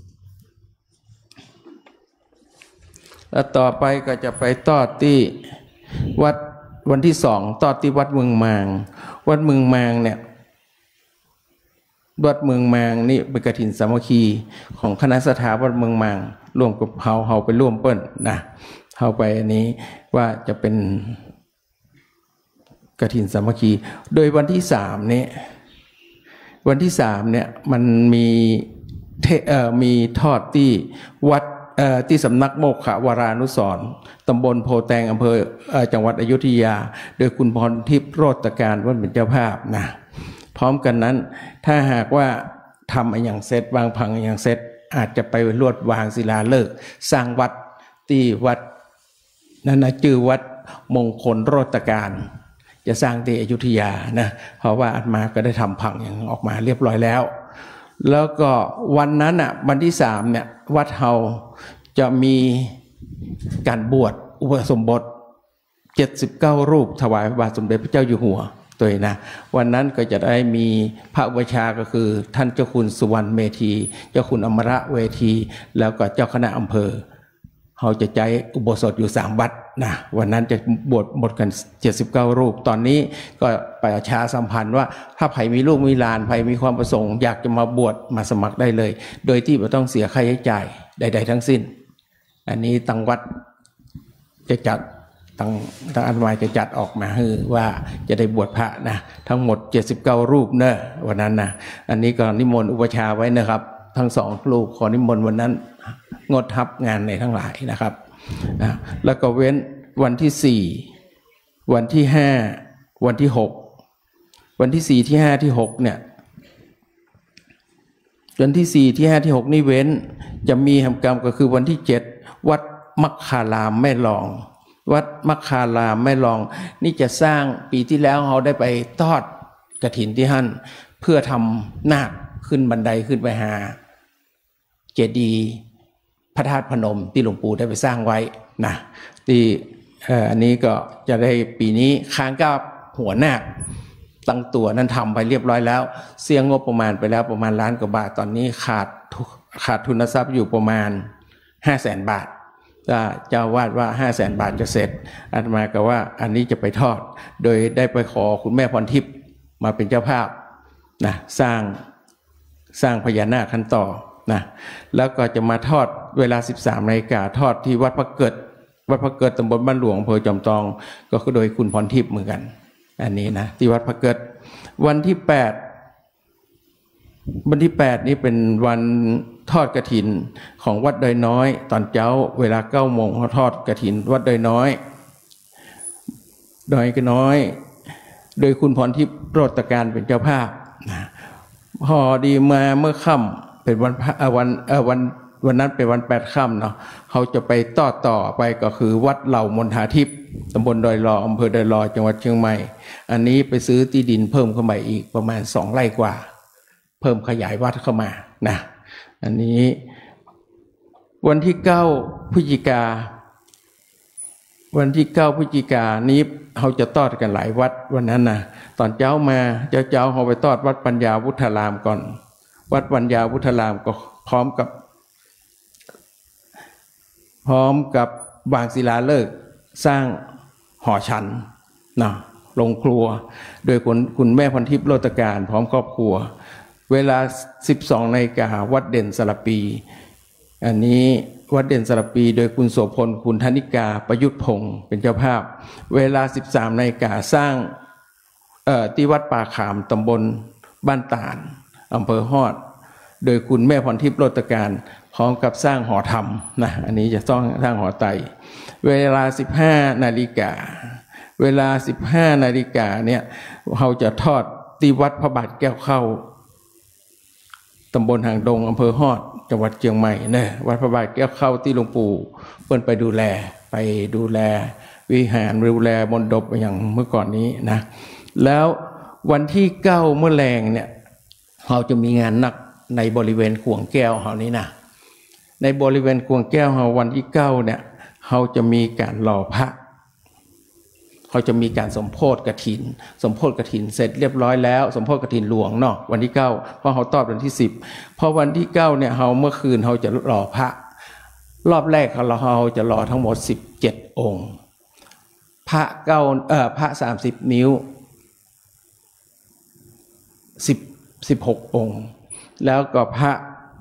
แล้วต่อไปก็จะไปทอดที่วัดวันที่สองทอดที่วัดเมืองมางวัดเมืองมางเนี่ยวัดเมืองมางนี่เป็นกฐินสามัคคีของคณะสถาวัดเมืองมางร่วมกับเฮาเฮาไปร่วมเปิ้นนะเฮาไปอันนี้ว่าจะเป็นกฐินสามัคคีโดยวันที่สามเนี่ยวันที่สามเนี่ยมันมีเทเอ่อมีทอดที่วัดที่สำนักโมกขวารานุสรณ์ตำบลโพแตงอำเภอจังหวัดอยุธยาโดยคุณพรทิพย์โรจการว่าเป็นเจ้าภาพนะพร้อมกันนั้นถ้าหากว่าทำอย่างเสร็จวางผังอย่างเสร็จอาจจะไปลวดวางศิลาฤกษ์สร้างวัดที่วัดนั่นนะชื่อวัดมงคลโรจการจะสร้างที่อยุธยานะเพราะว่าอาตมาก็ได้ทำผังอย่างออกมาเรียบร้อยแล้วแล้วก็วันนั้นอ่ะวันที่สามเนี่ยวัดเฮาจะมีการบวชอุปสมบทเจ็ดสิบเก้ารูปถวายพระบาทสมเด็จพระเจ้าอยู่หัวตัวนะวันนั้นก็จะได้มีพระอุปชาก็คือท่านเจ้าคุณสุวรรณเมธีเจ้าคุณอมระเวทีแล้วก็เจ้าคณะอำเภอเขาจะใจอุโบสถอยู่สามวัดนะวันนั้นจะบวชหมดกันเจ็ดสิบเก้ารูปตอนนี้ก็ประชาสัมพันธ์ว่าถ้าใครมีลูกมีหลานใครมีความประสงค์อยากจะมาบวชมาสมัครได้เลยโดยที่ไม่ต้องเสียค่าใช้จ่ายใดๆทั้งสิ้นอันนี้ตังวัดจะจัดตังทางอาตมาจะจัดออกมาให้ว่าจะได้บวชพระนะทั้งหมดเจ็ดสิบเก้ารูปเนอะวันนั้นนะอันนี้ก็นิมนต์อุปชาไว้นะครับทั้งสองรูปขอนิมนต์วันนั้นงดทับงานในทั้งหลายนะครับนะแล้วก็เว้นวันที่สี่วันที่ห้าวันที่หกวันที่สี่ที่ห้าที่หกเนี่ยวันที่สี่ที่ห้าที่หกนี่เว้นจะมีกิจกรรมก็คือวันที่เจ็ดวัดมัคคารามแม่ลองวัดมัคคารามแม่ลองนี่จะสร้างปีที่แล้วเราได้ไปทอดกฐินที่หั่นเพื่อทำนาคขึ้นบันไดขึ้นไปหาเจดีย์พระธาตุพนมที่หลวงปู่ได้ไปสร้างไว้นะที่เอ่ออันนี้ก็จะได้ปีนี้ค้างกับหัวหน้าตั้งตัวนั้นทำไปเรียบร้อยแล้วเสียงงบประมาณไปแล้วประมาณล้านกว่าบาทตอนนี้ขาดขาดทุนทรัพย์อยู่ประมาณห้าแสนบาทก็เจ้าวาดว่าห้าแสนบาทจะเสร็จอาตมาก็ว่าอันนี้จะไปทอดโดยได้ไปขอคุณแม่พรทิพย์มาเป็นเจ้าภาพนะสร้างสร้างพญานาคขั้นต่อนะแล้วก็จะมาทอดเวลาสิบสามนาฬิกาทอดที่วัดพระเกิดวัดพระเกิดตำบลบ้านหลวงอำเภอจอมทองก็คือโดยคุณพรทิพย์เหมือนกันอันนี้นะที่วัดพระเกิดวันที่แปดวันที่แปดนี้เป็นวันทอดกฐินของวัดดอยน้อยตอนเช้าเวลาเก้าโมงเขาทอดกฐินวัดดอยน้อยดอยก็น้อยโดยคุณพรทิพย์โปรดตการเป็นเจ้าภาพนะพอดีมาเมื่อค่ำเป็นวันวันวันวันนั้นเป็นวันแปดค่ำเนาะเขาจะไปต่อต่อไปก็คือวัดเหล่ามณฑาทิพย์ตำบลดอยลออำเภอดอยลอจังหวัดเชียงใหม่อันนี้ไปซื้อที่ดินเพิ่มเข้ามาอีกประมาณสองไร่กว่าเพิ่มขยายวัดเข้ามานะอันนี้วันที่เก้าพฤศจิกาวันที่เก้าพฤศจิกานี้เขาจะทอดกันหลายวัดวันนั้นนะตอนเช้ามาเจ้าเจ้าเขาไปทอดวัดปัญญาวุฒารามก่อนวัดปัญญาวุฒารามก็พร้อมกับพร้อมกับบางศิลาฤกษ์สร้างหอฉันนะลงครัวโดยคุณคุณแม่พรทิพย์โลตการพร้อมครอบครัวเวลาสิบสองนาฬิกาวัดเด่นสระปีอันนี้วัดเด่นสระปีโดยคุณโสพลคุณธนิกาประยุทธ์พงศ์เป็นเจ้าภาพเวลาสิบสามนาฬิกาสร้างเอ่อที่วัดป่าขามตำบลบ้านตาลอำเภอฮอดโดยคุณแม่พรทิพย์โลตการพร้อมกับสร้างหอธรรมนะอันนี้จะต้องสร้างหอไตรเวลาสิบห้านาฬิกาเวลาสิบห้านาฬิกาเนี่ยเราจะทอดที่วัดพระบาทแก้วเข้าตำบลหางดงอำเภอฮอดจังหวัดเชียงใหม่เนี่ยวัดพระบาทแก้วเข้าที่หลวงปู่เพิ่นไปดูแลไปดูแลวิหารดูแลมณฑปอย่างเมื่อก่อนนี้นะแล้ววันที่เก้าเมื่อแรงเนี่ยเราจะมีงานหนักในบริเวณขวงแก้วเรานี้นะในบริเวณขวงแก้วเราวันที่เก้าเนี่ยเราจะมีการหล่อพระเขาจะมีการสมโภชกฐินสมโภชกฐินเสร็จเรียบร้อยแล้วสมโภชกฐินหลวงเนาะวันที่เก้าเพราะเขาตอบวันที่สิบพอวันที่เก้าเนี่ยเราเมื่อคืนเราจะหล่อพระรอบแรกเราเราจะหล่อทั้งหมดสิบเจ็ดองค์พระเก้าเอ่อพระสามสิบนิ้วสิบสิบหกองค์แล้วก็พระ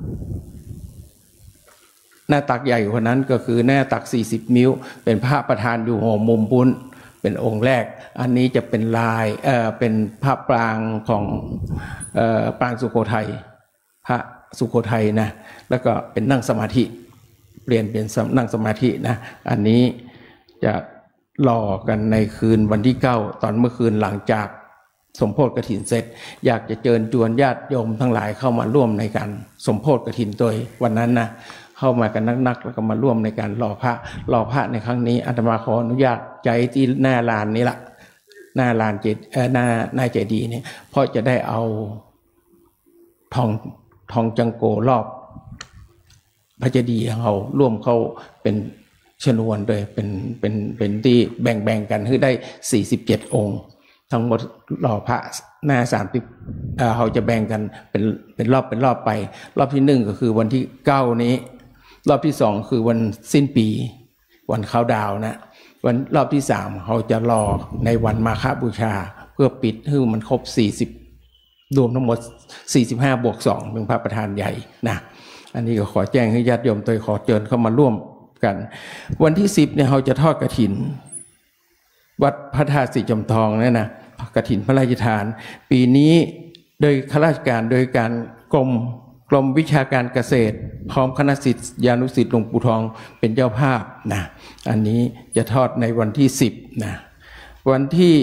หน้าตักใหญ่กว่านั้นก็คือหน้าตักสี่สิบนิ้วเป็นพระประธานอยู่หัวมุมบุญเป็นองค์แรกอันนี้จะเป็นลายเอ่อเป็นพระปรางของเอ่อปรางสุโขทัยพระสุโขทัยนะแล้วก็เป็นนั่งสมาธิเปลี่ยนเป็นนั่งสมาธินะอันนี้จะหล่อกันในคืนวันที่เก้าตอนเมื่อคืนหลังจากสมโภชกฐินเสร็จอยากจะเชิญชวนญาติโยมทั้งหลายเข้ามาร่วมในการสมโภชกฐินโดยวันนั้นนะเข้ามากันนักๆแล้วก็มาร่วมในการหล่อพระหล่อพระในครั้งนี้อาตมาขออนุญาตใจที่หน้าลานนี้ละหน้าลานเจดเอ่อหน้าหน้าเจดีย์เนี่ยเพราะจะได้เอาทองทองจังโกรอบพระเจดีย์ของเราร่วมเข้าเป็นชนวนเลยเป็นเป็นเป็นที่แบ่งๆกันให้ได้สี่สิบเจ็ดองค์ทั้งหมดหล่อพระหน้าสามสิบเอ่อเราจะแบ่งกันเป็นเป็นรอบเป็นรอบไปรอบที่หนึ่งก็คือวันที่เก้านี้รอบที่สองคือวันสิ้นปีวันเข้าดาวนะวันรอบที่สามเขาจะรอในวันมาฆบูชาเพื่อปิดให้มันครบสี่สิบรวมทั้งหมดสี่สิบห้าบวกสองเป็นพระประธานใหญ่นะอันนี้ก็ขอแจ้งให้ญาติโยมโดยขอเชิญเข้ามาร่วมกันวันที่สิบเนี่ยเขาจะทอดกฐินวัดพระธาตุสีจอมทองเนี่ยนะกฐินพระราชทานปีนี้โดยข้าราชการโดยการกรมกรมวิชาการเกษตรพร้อมคณะศิษยานุศิษย์หลวงปู่ทองเป็นเจ้าภาพนะอันนี้จะทอดในวันที่สิบนะวันที่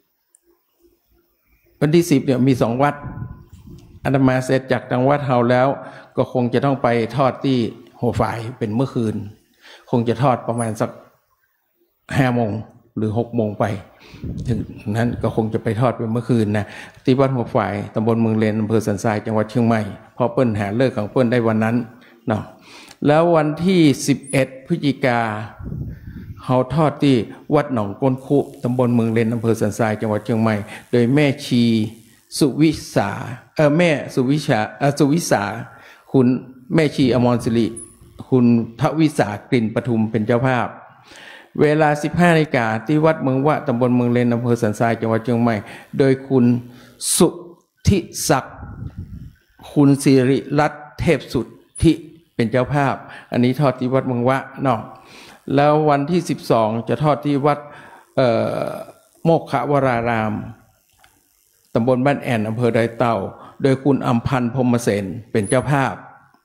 วันที่สิบเนี่ยมีสองวัดอาตมาเสร็จจากทางวัดเฮาแล้วก็คงจะต้องไปทอดที่หัวฝ่ายเป็นเมื่อคืนคงจะทอดประมาณสักห้าโมงหรือหกโมงไปถึงนั้นก็คงจะไปทอดเป็นเมื่อคืนนะที่วัดหัวฝ่ายตำบลเมืองเลนอำเภอสันทรายจังหวัดเชียงใหม่พอเปิ้ลหาเลิกของเปิ้ลได้วันนั้นเนาะแล้ววันที่สิบเอ็ดพฤศจิกาเฮาทอดที่วัดหนองก้นคุตำบลเมืองเลนอำเภอสันทรายจังหวัดเชียงใหม่โดยแม่ชีสุวิสาเออแม่สุวิชาเออสุวิสาคุณแม่ชีอมรศิริคุณทวิสากลิ่นปทุมเป็นเจ้าภาพเวลา สิบห้า นาฬิกาที่วัดเมืองวะตำบลเมืองเลนอำเภอสันทรายจังหวัดเชียงใหม่โดยคุณสุธิศักดิ์คุณสิริรัตน์เทพสุทธิเป็นเจ้าภาพอันนี้ทอดที่วัดเมืองวะเนาะแล้ววันที่สิบสองจะทอดที่วัดโมกขวรารามตำบลบ้านแอนอำเภอดอยเต่าโดยคุณอัมพันธ์พรหมเสนเป็นเจ้าภาพ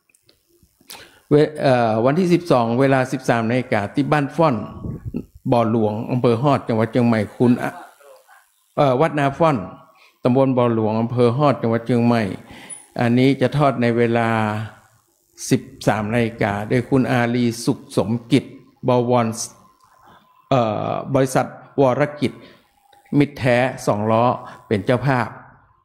วันที่สิบสองเวลา สิบสาม นาฬิกาที่บ้านฟ่อนบ่อหลวงอำเภอฮอดจังหวัดเชียงใหม่คุณวัดนาฟ่อนตำบลบ่อหลวงอำเภอฮอดจังหวัดเชียงใหม่อันนี้จะทอดในเวลา สิบสาม นาฬิกาโดยคุณอาลีสุขสมกิจบวรบริษัทวรกิจมิตรแท้สองล้อเป็นเจ้าภาพ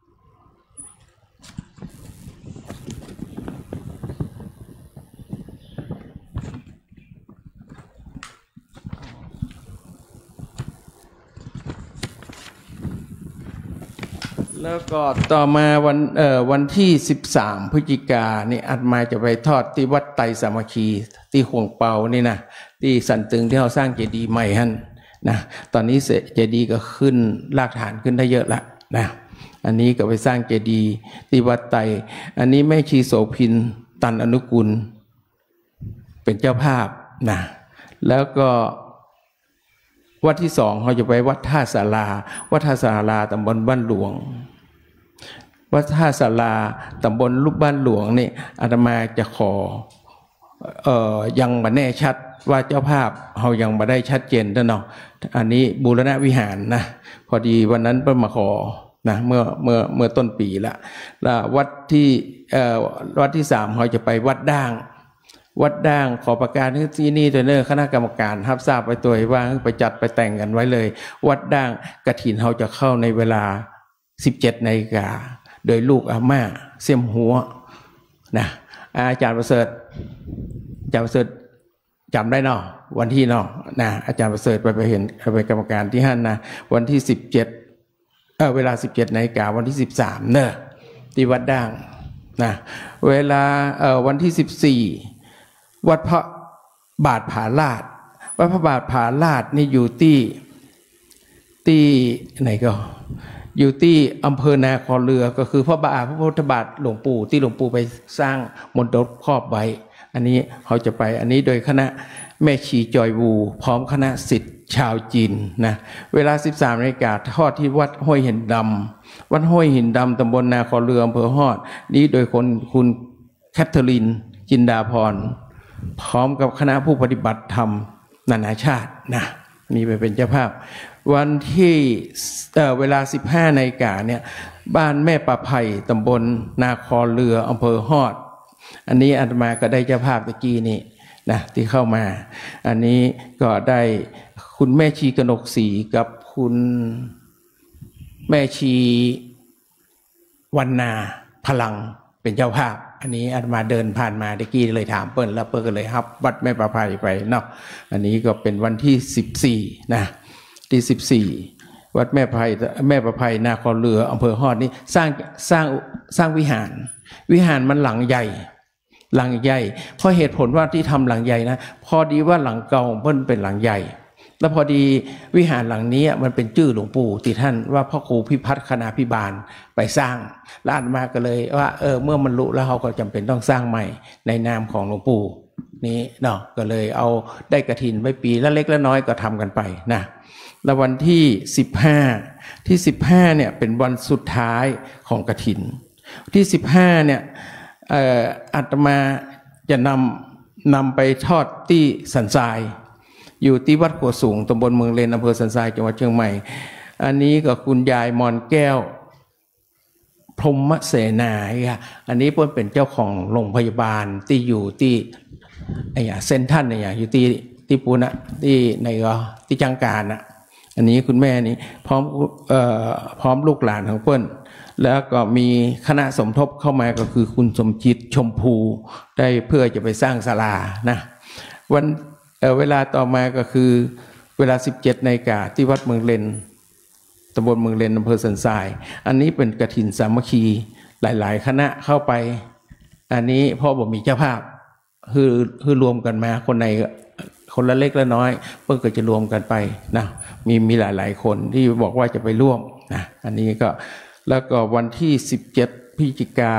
แล้วก็ต่อมาวันเอ่อวันที่สิบสามพฤศจิกายนนี่อาตมาจะไปทอดที่วัดไตรสามัคคีที่ห่วงเปานี่นะที่สันตึงที่เราสร้างเจดีย์ใหม่ฮั่นนะตอนนี้เจดีย์ก็ขึ้นรากฐานขึ้นได้เยอะละนะอันนี้ก็ไปสร้างเจดีย์ที่วัดไตรอันนี้แม่ชีโสพินตันอนุกุลเป็นเจ้าภาพนะแล้วก็วัดที่สองเราจะไปวัดท่าศาลาวัดท่าศาลาตำบลบ้านหลวงวัดท่าศาลาตำบลลูกบ้านหลวงนี่อาตมาจะขอเอ่อยังมาแน่ชัดว่าเจ้าภาพเรายังมาได้ชัดเจนเนาะอันนี้บูรณะวิหารนะพอดีวันนั้นเพิ่งมาขอนะเมื่อเมื่อเมื่อต้นปีละแล้ววัดที่เอ่อวัดที่สามเราจะไปวัดด่างวัดด่างขอประกาศที่นี่โดยเนอคณะกรรมการรับทราบไปตัวว่าไปจัดไปแต่งกันไว้เลยวัดด่างกฐินเราจะเข้าในเวลา สิบเจ็ด นาฬิกาโดยลูกอาม่าเสี่ยมหัวนะอาจารย์ประเสริฐอาจารย์ประเสริฐจำได้เนาะวันที่เนาะนะอาจารย์ประเสริฐไปไปเห็นไปกรรมการที่ห้านนะวันที่สิบเจ็ดเออเวลา สิบเจ็ด นาฬิกาวันที่สิบสามเนอะที่วัดด่างนะเวลาเอ่อวันที่สิบสี่วัดพระบาทผาลาดวัดพระบาทผาลาดนี่อยู่ที่ที่ไหนก็อยู่ที่อำเภอนาคอเรือก็คือพระบาทพระพุทธบาทหลวงปู่ที่หลวงปู่ไปสร้างมณฑปครอบไว้อันนี้เขาจะไปอันนี้โดยคณะแม่ชีจอยวูพร้อมคณะศิษย์ชาวจีนนะเวลา สิบสาม นาฬิกาทอดที่วัดห้วยหินดำวัดห้วยหินดำตำบลนาคอเรืออำเภอฮอดนี้โดยคนคุณแคทเธอรีนจินดาพรพร้อมกับคณะผู้ปฏิบัติธรรมนานาชาตินะนี่ไปเป็นเจ้าภาพวันที่เอ่อเวลา สิบห้า นาฬิกาเนี่ยบ้านแม่ป่าไผ่ตำบลนาคอเรืออำเภอฮอดอันนี้อาตมาก็ได้เจ้าภาพตะกี้นี่นะที่เข้ามาอันนี้ก็ได้คุณแม่ชีกนกศรีกับคุณแม่ชีวรรณาพลังเป็นเจ้าภาพอันนี้อาตมาเดินผ่านมาตะกี้เลยถามเปิ้ลแล้วเปิ้ลก็เลยรับวัดแม่ป่าไผ่ไปเนาะอันนี้ก็เป็นวันที่สิบสี่นะที่สิบสี่วัดแม่ไผ่แม่ป่าไผ่นาคอเรืออำเภอฮอดนี่สร้างสร้างสร้างวิหารวิหารมันหลังใหญ่หลังใหญ่เพราะเหตุผลว่าที่ทำหลังใหญ่นะพอดีว่าหลังเก่าเพิ่นเป็นหลังใหญ่แล้วพอดีวิหารหลังนี้มันเป็นชื่อหลวงปู่ที่ท่านว่าพ่อครูพิพัฒน์คณาภิบาลไปสร้างแล้วอาตมาก็เลยว่าเออเมื่อมันรู้แล้วเขาก็จำเป็นต้องสร้างใหม่ในนามของหลวงปู่นี้เนาะก็เลยเอาได้กฐินไว้ปีละเล็กละน้อยก็ทำกันไปนะแล้ววันที่สิบห้าที่สิบห้าเนี่ยเป็นวันสุดท้ายของกฐินที่สิบห้าเนี่ยเอ่ออาตมาจะนำนำไปทอดที่สันทรายอยู่ที่วัดขัวสูงตำบลเมืองเลนอำเภอสันทรายจังหวัดเชียงใหม่อันนี้ก็คุณยายมอนแก้วพรหมเสนาค่ะอันนี้เพิ่นเป็นเจ้าของโรงพยาบาลที่อยู่ที่ไอ้เซนทันเนี่ยอยู่ที่ที่ปูนะที่ในก็ที่จังการนะอันนี้คุณแม่นี่พร้อมเอ่อพร้อมลูกหลานของเพิ่นแล้วก็มีคณะสมทบเข้ามาก็คือคุณสมจิตชมพูได้เพื่อจะไปสร้างศาลานะวันเออเวลาต่อมาก็คือเวลาสิบเจ็ดนาฬิกาที่วัดเมืองเลนตำบลเมืองเลนอำเภอสันทรายอันนี้เป็นกฐินสามัคคีหลายๆคณะเข้าไปอันนี้พ่อบอกมีเจ้าภาพคือคือรวมกันมาคนในคนละเล็กละน้อยเพื่อก็จะรวมกันไปนะมีมีหลายๆคนที่บอกว่าจะไปร่วมนะอันนี้ก็แล้วก็วันที่สิบเจ็ดพฤศจิกา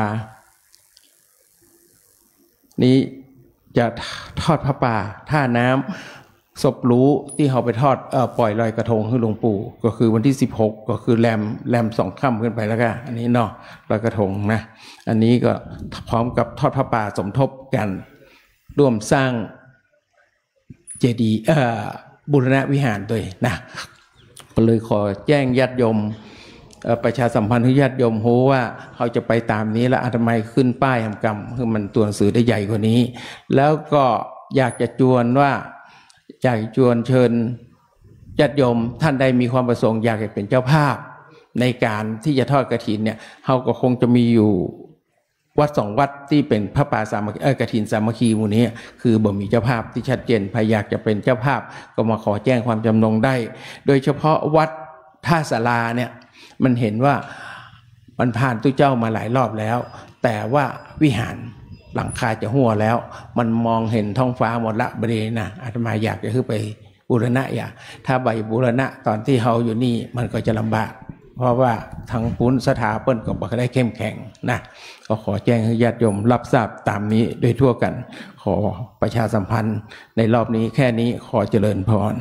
นี้จะทอดพระป่าท่าน้ำศพรู้ที่เขาไปทอดเอ่อปล่อยลอยกระทงให้หลวงปู่ก็คือวันที่สิบหกก็คือแรมแรมสองค่ำขึ้นไปแล้วก็อันนี้เนาะลอยกระทงนะอันนี้ก็พร้อมกับทอดพระป่าสมทบกันร่วมสร้างเจดีย์เอ่อบูรณะวิหารด้วยนะก็เลยขอแจ้งญาติโยมประชาสัมพันธ์ให้ญาติโยมรู้ว่าเขาจะไปตามนี้แล้วอาตมาขึ้นป้ายทำกรรมคือมันตัวหนังสือได้ใหญ่กว่านี้แล้วก็อยากจะจวนว่าอยากจวนเชิญญาติโยมท่านใดมีความประสงค์อยากจะเป็นเจ้าภาพในการที่จะทอดกฐินเนี่ยเขาก็คงจะมีอยู่วัดสองวัดที่เป็นพระป่าสามัคคีเออกฐินสามัคคีหมู่นี้คือบ่มีเจ้าภาพที่ชัดเจนใครอยากจะเป็นเจ้าภาพก็มาขอแจ้งความจำนงได้โดยเฉพาะวัดท่าศาลาเนี่ยมันเห็นว่ามันผ่านตู้เจ้ามาหลายรอบแล้วแต่ว่าวิหารหลังคาจะหัวแล้วมันมองเห็นท้องฟ้าหมดละบริเวณนะอาตมาอยากจะขึ้นไปบูรณะอย่าถ้าใบบูรณะตอนที่เฮาอยู่นี่มันก็จะลำบากเพราะว่าทางปุ้นสถาเปิ้ลก็บอกได้เข้มแข็งนะก็ขอแจ้งให้ญาติโยมรับทราบตามนี้โดยทั่วกันขอประชาสัมพันธ์ในรอบนี้แค่นี้ขอเจริญพร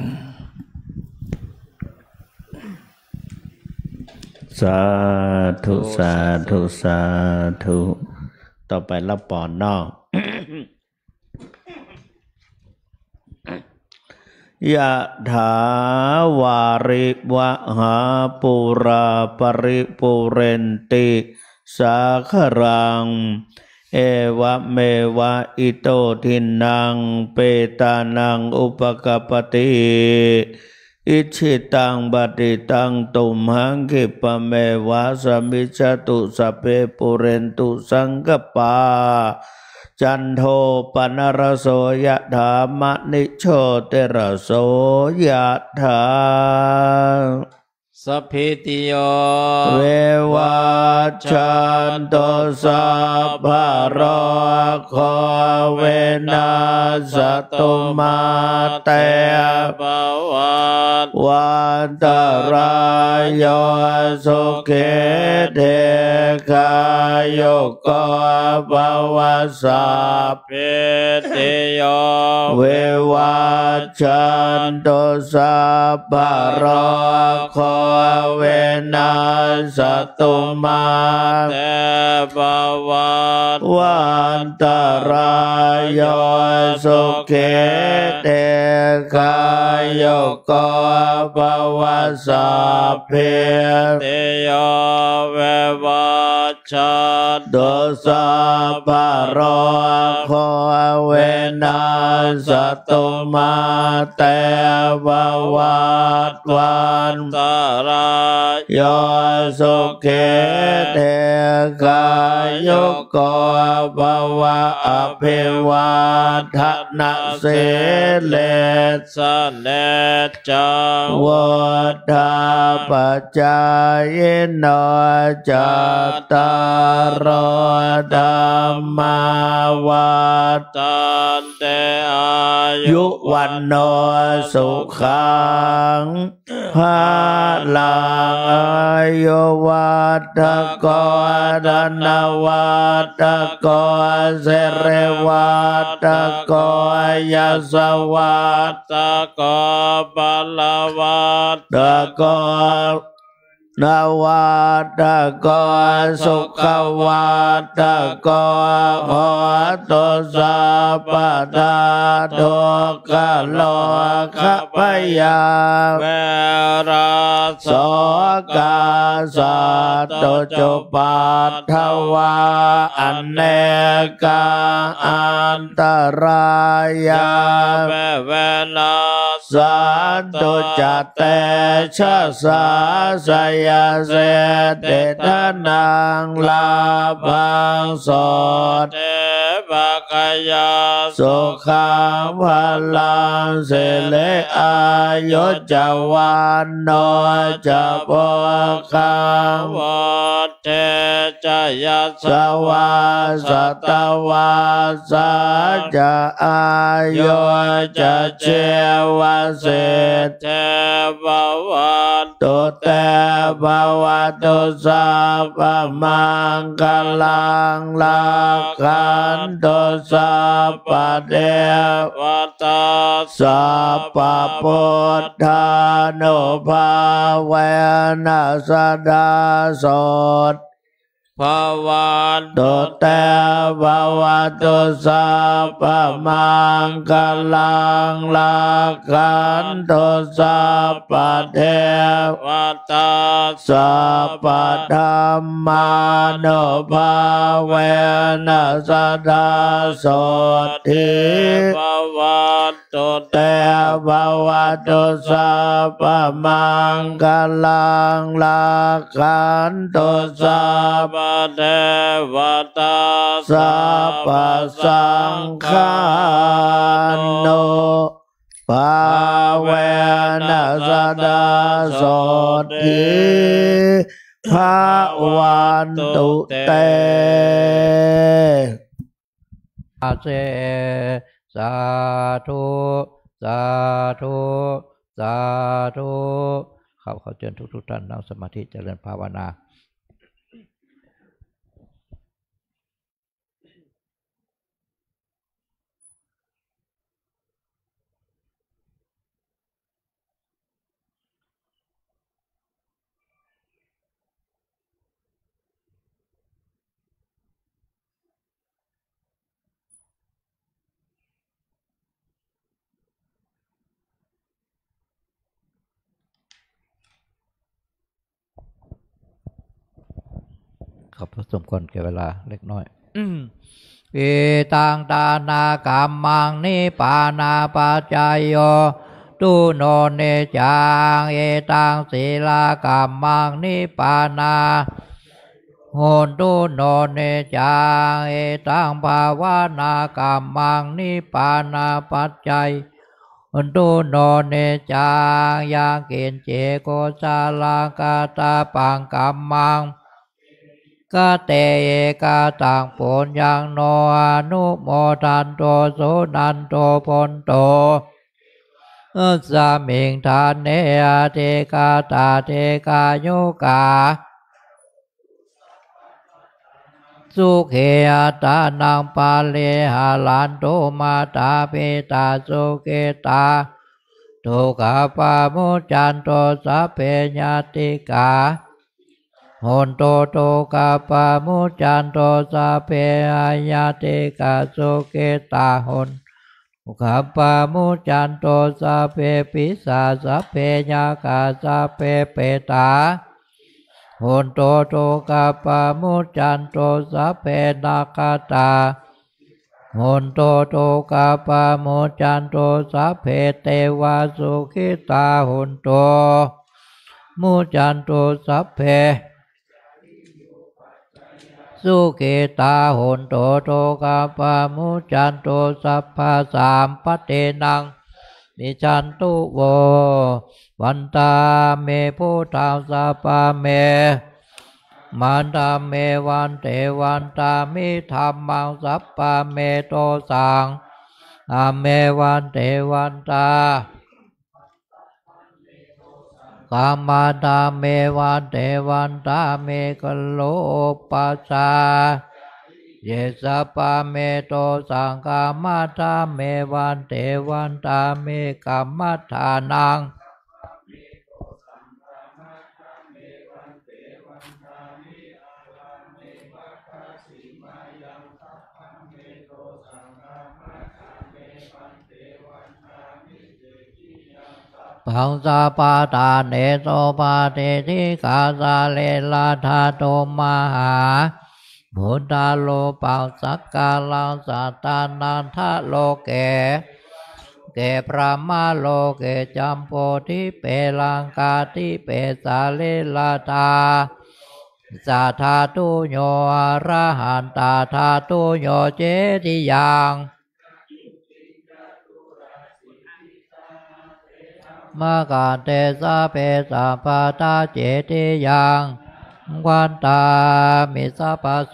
สาธุสาธุสาธุต่อไปรับปอนนอก ยะถาวาริวะหาปุราปริปุเรนติสาครังเอวะเมวะอิโตทินังเปตานังอุปกปติอิชิตังปฏิตังตุมหังคิปะเมวะสมิจฉตุสัพเพปุเรนตุสังกปาจันโทปนรโสยะถามณิโชติรโสยะถาสัพพิติโยเววัชชันโตสัพพะโรโควินาศตุมาเตภวัตวันตรายโยสุขิเทกายโยโกภวสัพพิติโยเววัชชันโตสัพพะโรโคเวนัสตุมาเตภวัตวันตรายโยสุขิเตกายโยโกภวสัพพิติโยเววัชชันโตสัพพะโรโคเวนัสตุมาเตภวัตวันตรายโยสุขิเตกายโยโกภวะอภิวาทนาสิเลสเนจังวุฒาปัจจายโนจัตตารโอธัมมาวัฏฏันติอายุวันโนสุขังภาลังอายุวัฏโกธนวัฏโกเสรวัฏโกยัสวัฏโกปัลลวัฏโกนวัฏโกสุขวัฏโกโหตุสัพพทาทุกขโลกพยาเวราโสกาสัตตุจุปัฏฐวาอเนกาอันตรายาเวเวนัสสันตุจัตเตชะสาสยาเสเตทนังลาภังโสเทภปะกายาสุขังพลังเสเลอายุจวันโนจะโพคังวัฏเทจยัสสวาสตวาสาจะอายุจะเจวเสเทภวันตุเตภวตุสัพพมังคลังลาคันตุสัพพเทวตาสัพพพุทธานุภาเวนัสดาโสตภวันตุเตภวตุสัพพมังคลังลาคันตุสัพพเทวตาสัพพธัมมานุภาเวนัสดาโสติภวันตุเตภวตุสัพพมังคลังลาคันตุสัพพเทวตาสัพพสังฆานุภาเวนัสดาโสติภาวันตุเตอาเซสาธุสาธุสาธุข้าขอเชิญทุกๆท่านนั่งสมาธิเจริญภาวนาขอบพระสมควรแก่เวลาเล็กน้อยปีตังตานากรรมังนิปานาปัจจายโยตุโนเนจังเอตังศีลากรรมังนิปานาโหตุโนเนจังเอตังภาวานากรรมังนิปานาปัจจัยตุโนเนจังยังเกณเจโกชาลากาตาปังกรรมังกะเตเอกาตังปุญญังโนอนุโมทันโตสุนันโตพนโตสามิงทานเนอเทกาตาเทกาโยกาสุเขอตานังปาเลหาลันโตมาตาเปตาสุเกตาทุกขปามุจันโตสัพเพญาติกาโหนโตโตกาปามุจันโตสัพเพญาติกาสุเกตาโหนทุกขปามุจันโตสัพเพปิสาสัพเพญากาสัพเพเปตาโหนโตโตกาปามุจันโตสัพเพนาคาตาโหนโตโตกาปามุจันโตสัพเพเทวาสุขิตาโหนโตมุจันโตสัพเพสุขิตาโหนโตโตกาปามุจันโตสัพพะสามปเตนังนิจันตุโววันตาเมพุทธังสัพพะเมมันตาเมวันเตวันตามิธรรมังสัพพะเมโตสังอาเมวันเตวันตากามาตาเมวันเตวันตาเมกโลปัสสาเยสัพพะเมโตสังกามาตาเมวันเตวันตาเมกัมมัฏฐานังปังสาปาตาเนโสปาเทธิกาสาเลลาธาโตมหาพุทธาโลปังสักกาลังสัตตานันทะโลเกเกพระมาโลเกจัมโพธิเปลังกาทิเปสาเลลาธาสาธาตุโยอรหันตาธาตุโยเจติยังมากาเตสะเปสัมปตาเจติยังวันตามิสัพพโส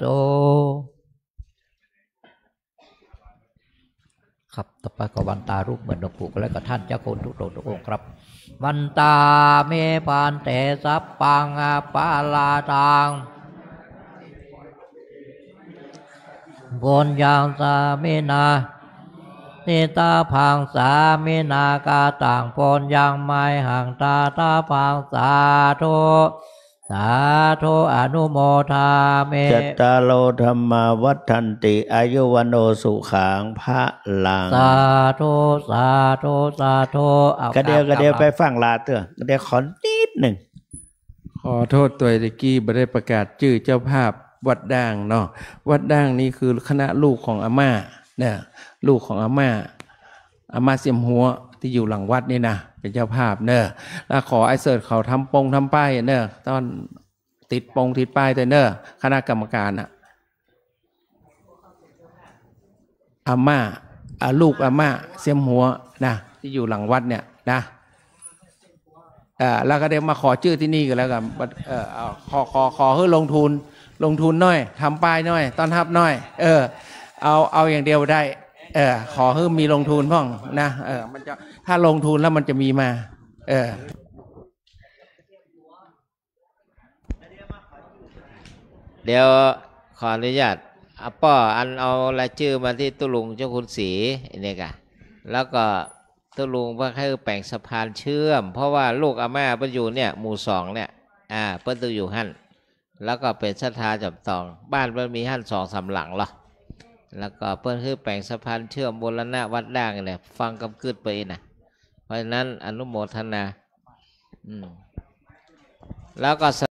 ครับต่อไปก็วันตารูปเหมือนหลวงปู่และก็ท่านเจ้าคุณทุกโตทุกองค์ครับวันตาเมปานเตสัพปังอาปาลาตังบนยังสามินานิตาพังสามินากาต่างปนยังไม่ห่างตาตาพังสาธุสาธุอนุโมทาเมจัตตาโลธรรมาวัฏันติอายุวันโนสุขังพระลังสาธุสาธุสาธุกระเดียวกระเดียวไปฟังลาเตือกระเดียวขอนิดหนึ่งขอโทษตัวตะกี้ไม่ได้ประกาศชื่อเจ้าภาพวัดด่างเนาะวัดด่างนี่คือคณะลูกของอาม่าเนี่ยลูกของอาม่าอาม่าเสียมหัวที่อยู่หลังวัดนี่นะเป็นเจ้าภาพเนอะแล้วขอไอ้เสิร์ตเขาทำปงทำป้ายเนอะตอนติดปงติดป้ายแต่เนอะคณะกรรมการอะอาม่าอาลูกอาม่าเสียมหัวนะที่อยู่หลังวัดเนี่ยนะเออแล้วก็เดี๋ยวมาขอชื่อที่นี่กันแล้วกันเออขอขอขอให้ลงทุนลงทุนน้อยทำป้ายน้อยต้อนรับน้อยเออเอาเอาอย่างเดียวได้เออขอให้มีลงทุนพ่องนะเออมันจะถ้าลงทุนแล้วมันจะมีมาเออเดี๋ยวขออนุญาตอาป้ออันเอารายชื่อมาที่ตุลุงเจ้าคุณศรีเนี่ยกะแล้วก็ตุลุงเพื่อให้แปลงสะพานเชื่อมเพราะว่าลูกอาม่าเพิ่นอยู่เนี่ยหมู่สองเนี่ยอ่าเพิ่นต้องอยู่หั่นแล้วก็เป็นศรัทธาจับตองบ้านเพิ่นมีหั่นสองสามหลังหรอแล้วก็เพิ่นคือแปลงสะพานเชื่อมบูรณะวัดด่างเนี่ยฟังกำกึดไปนะเพราะฉะนั้นอนุโมทนาอืมแล้วก็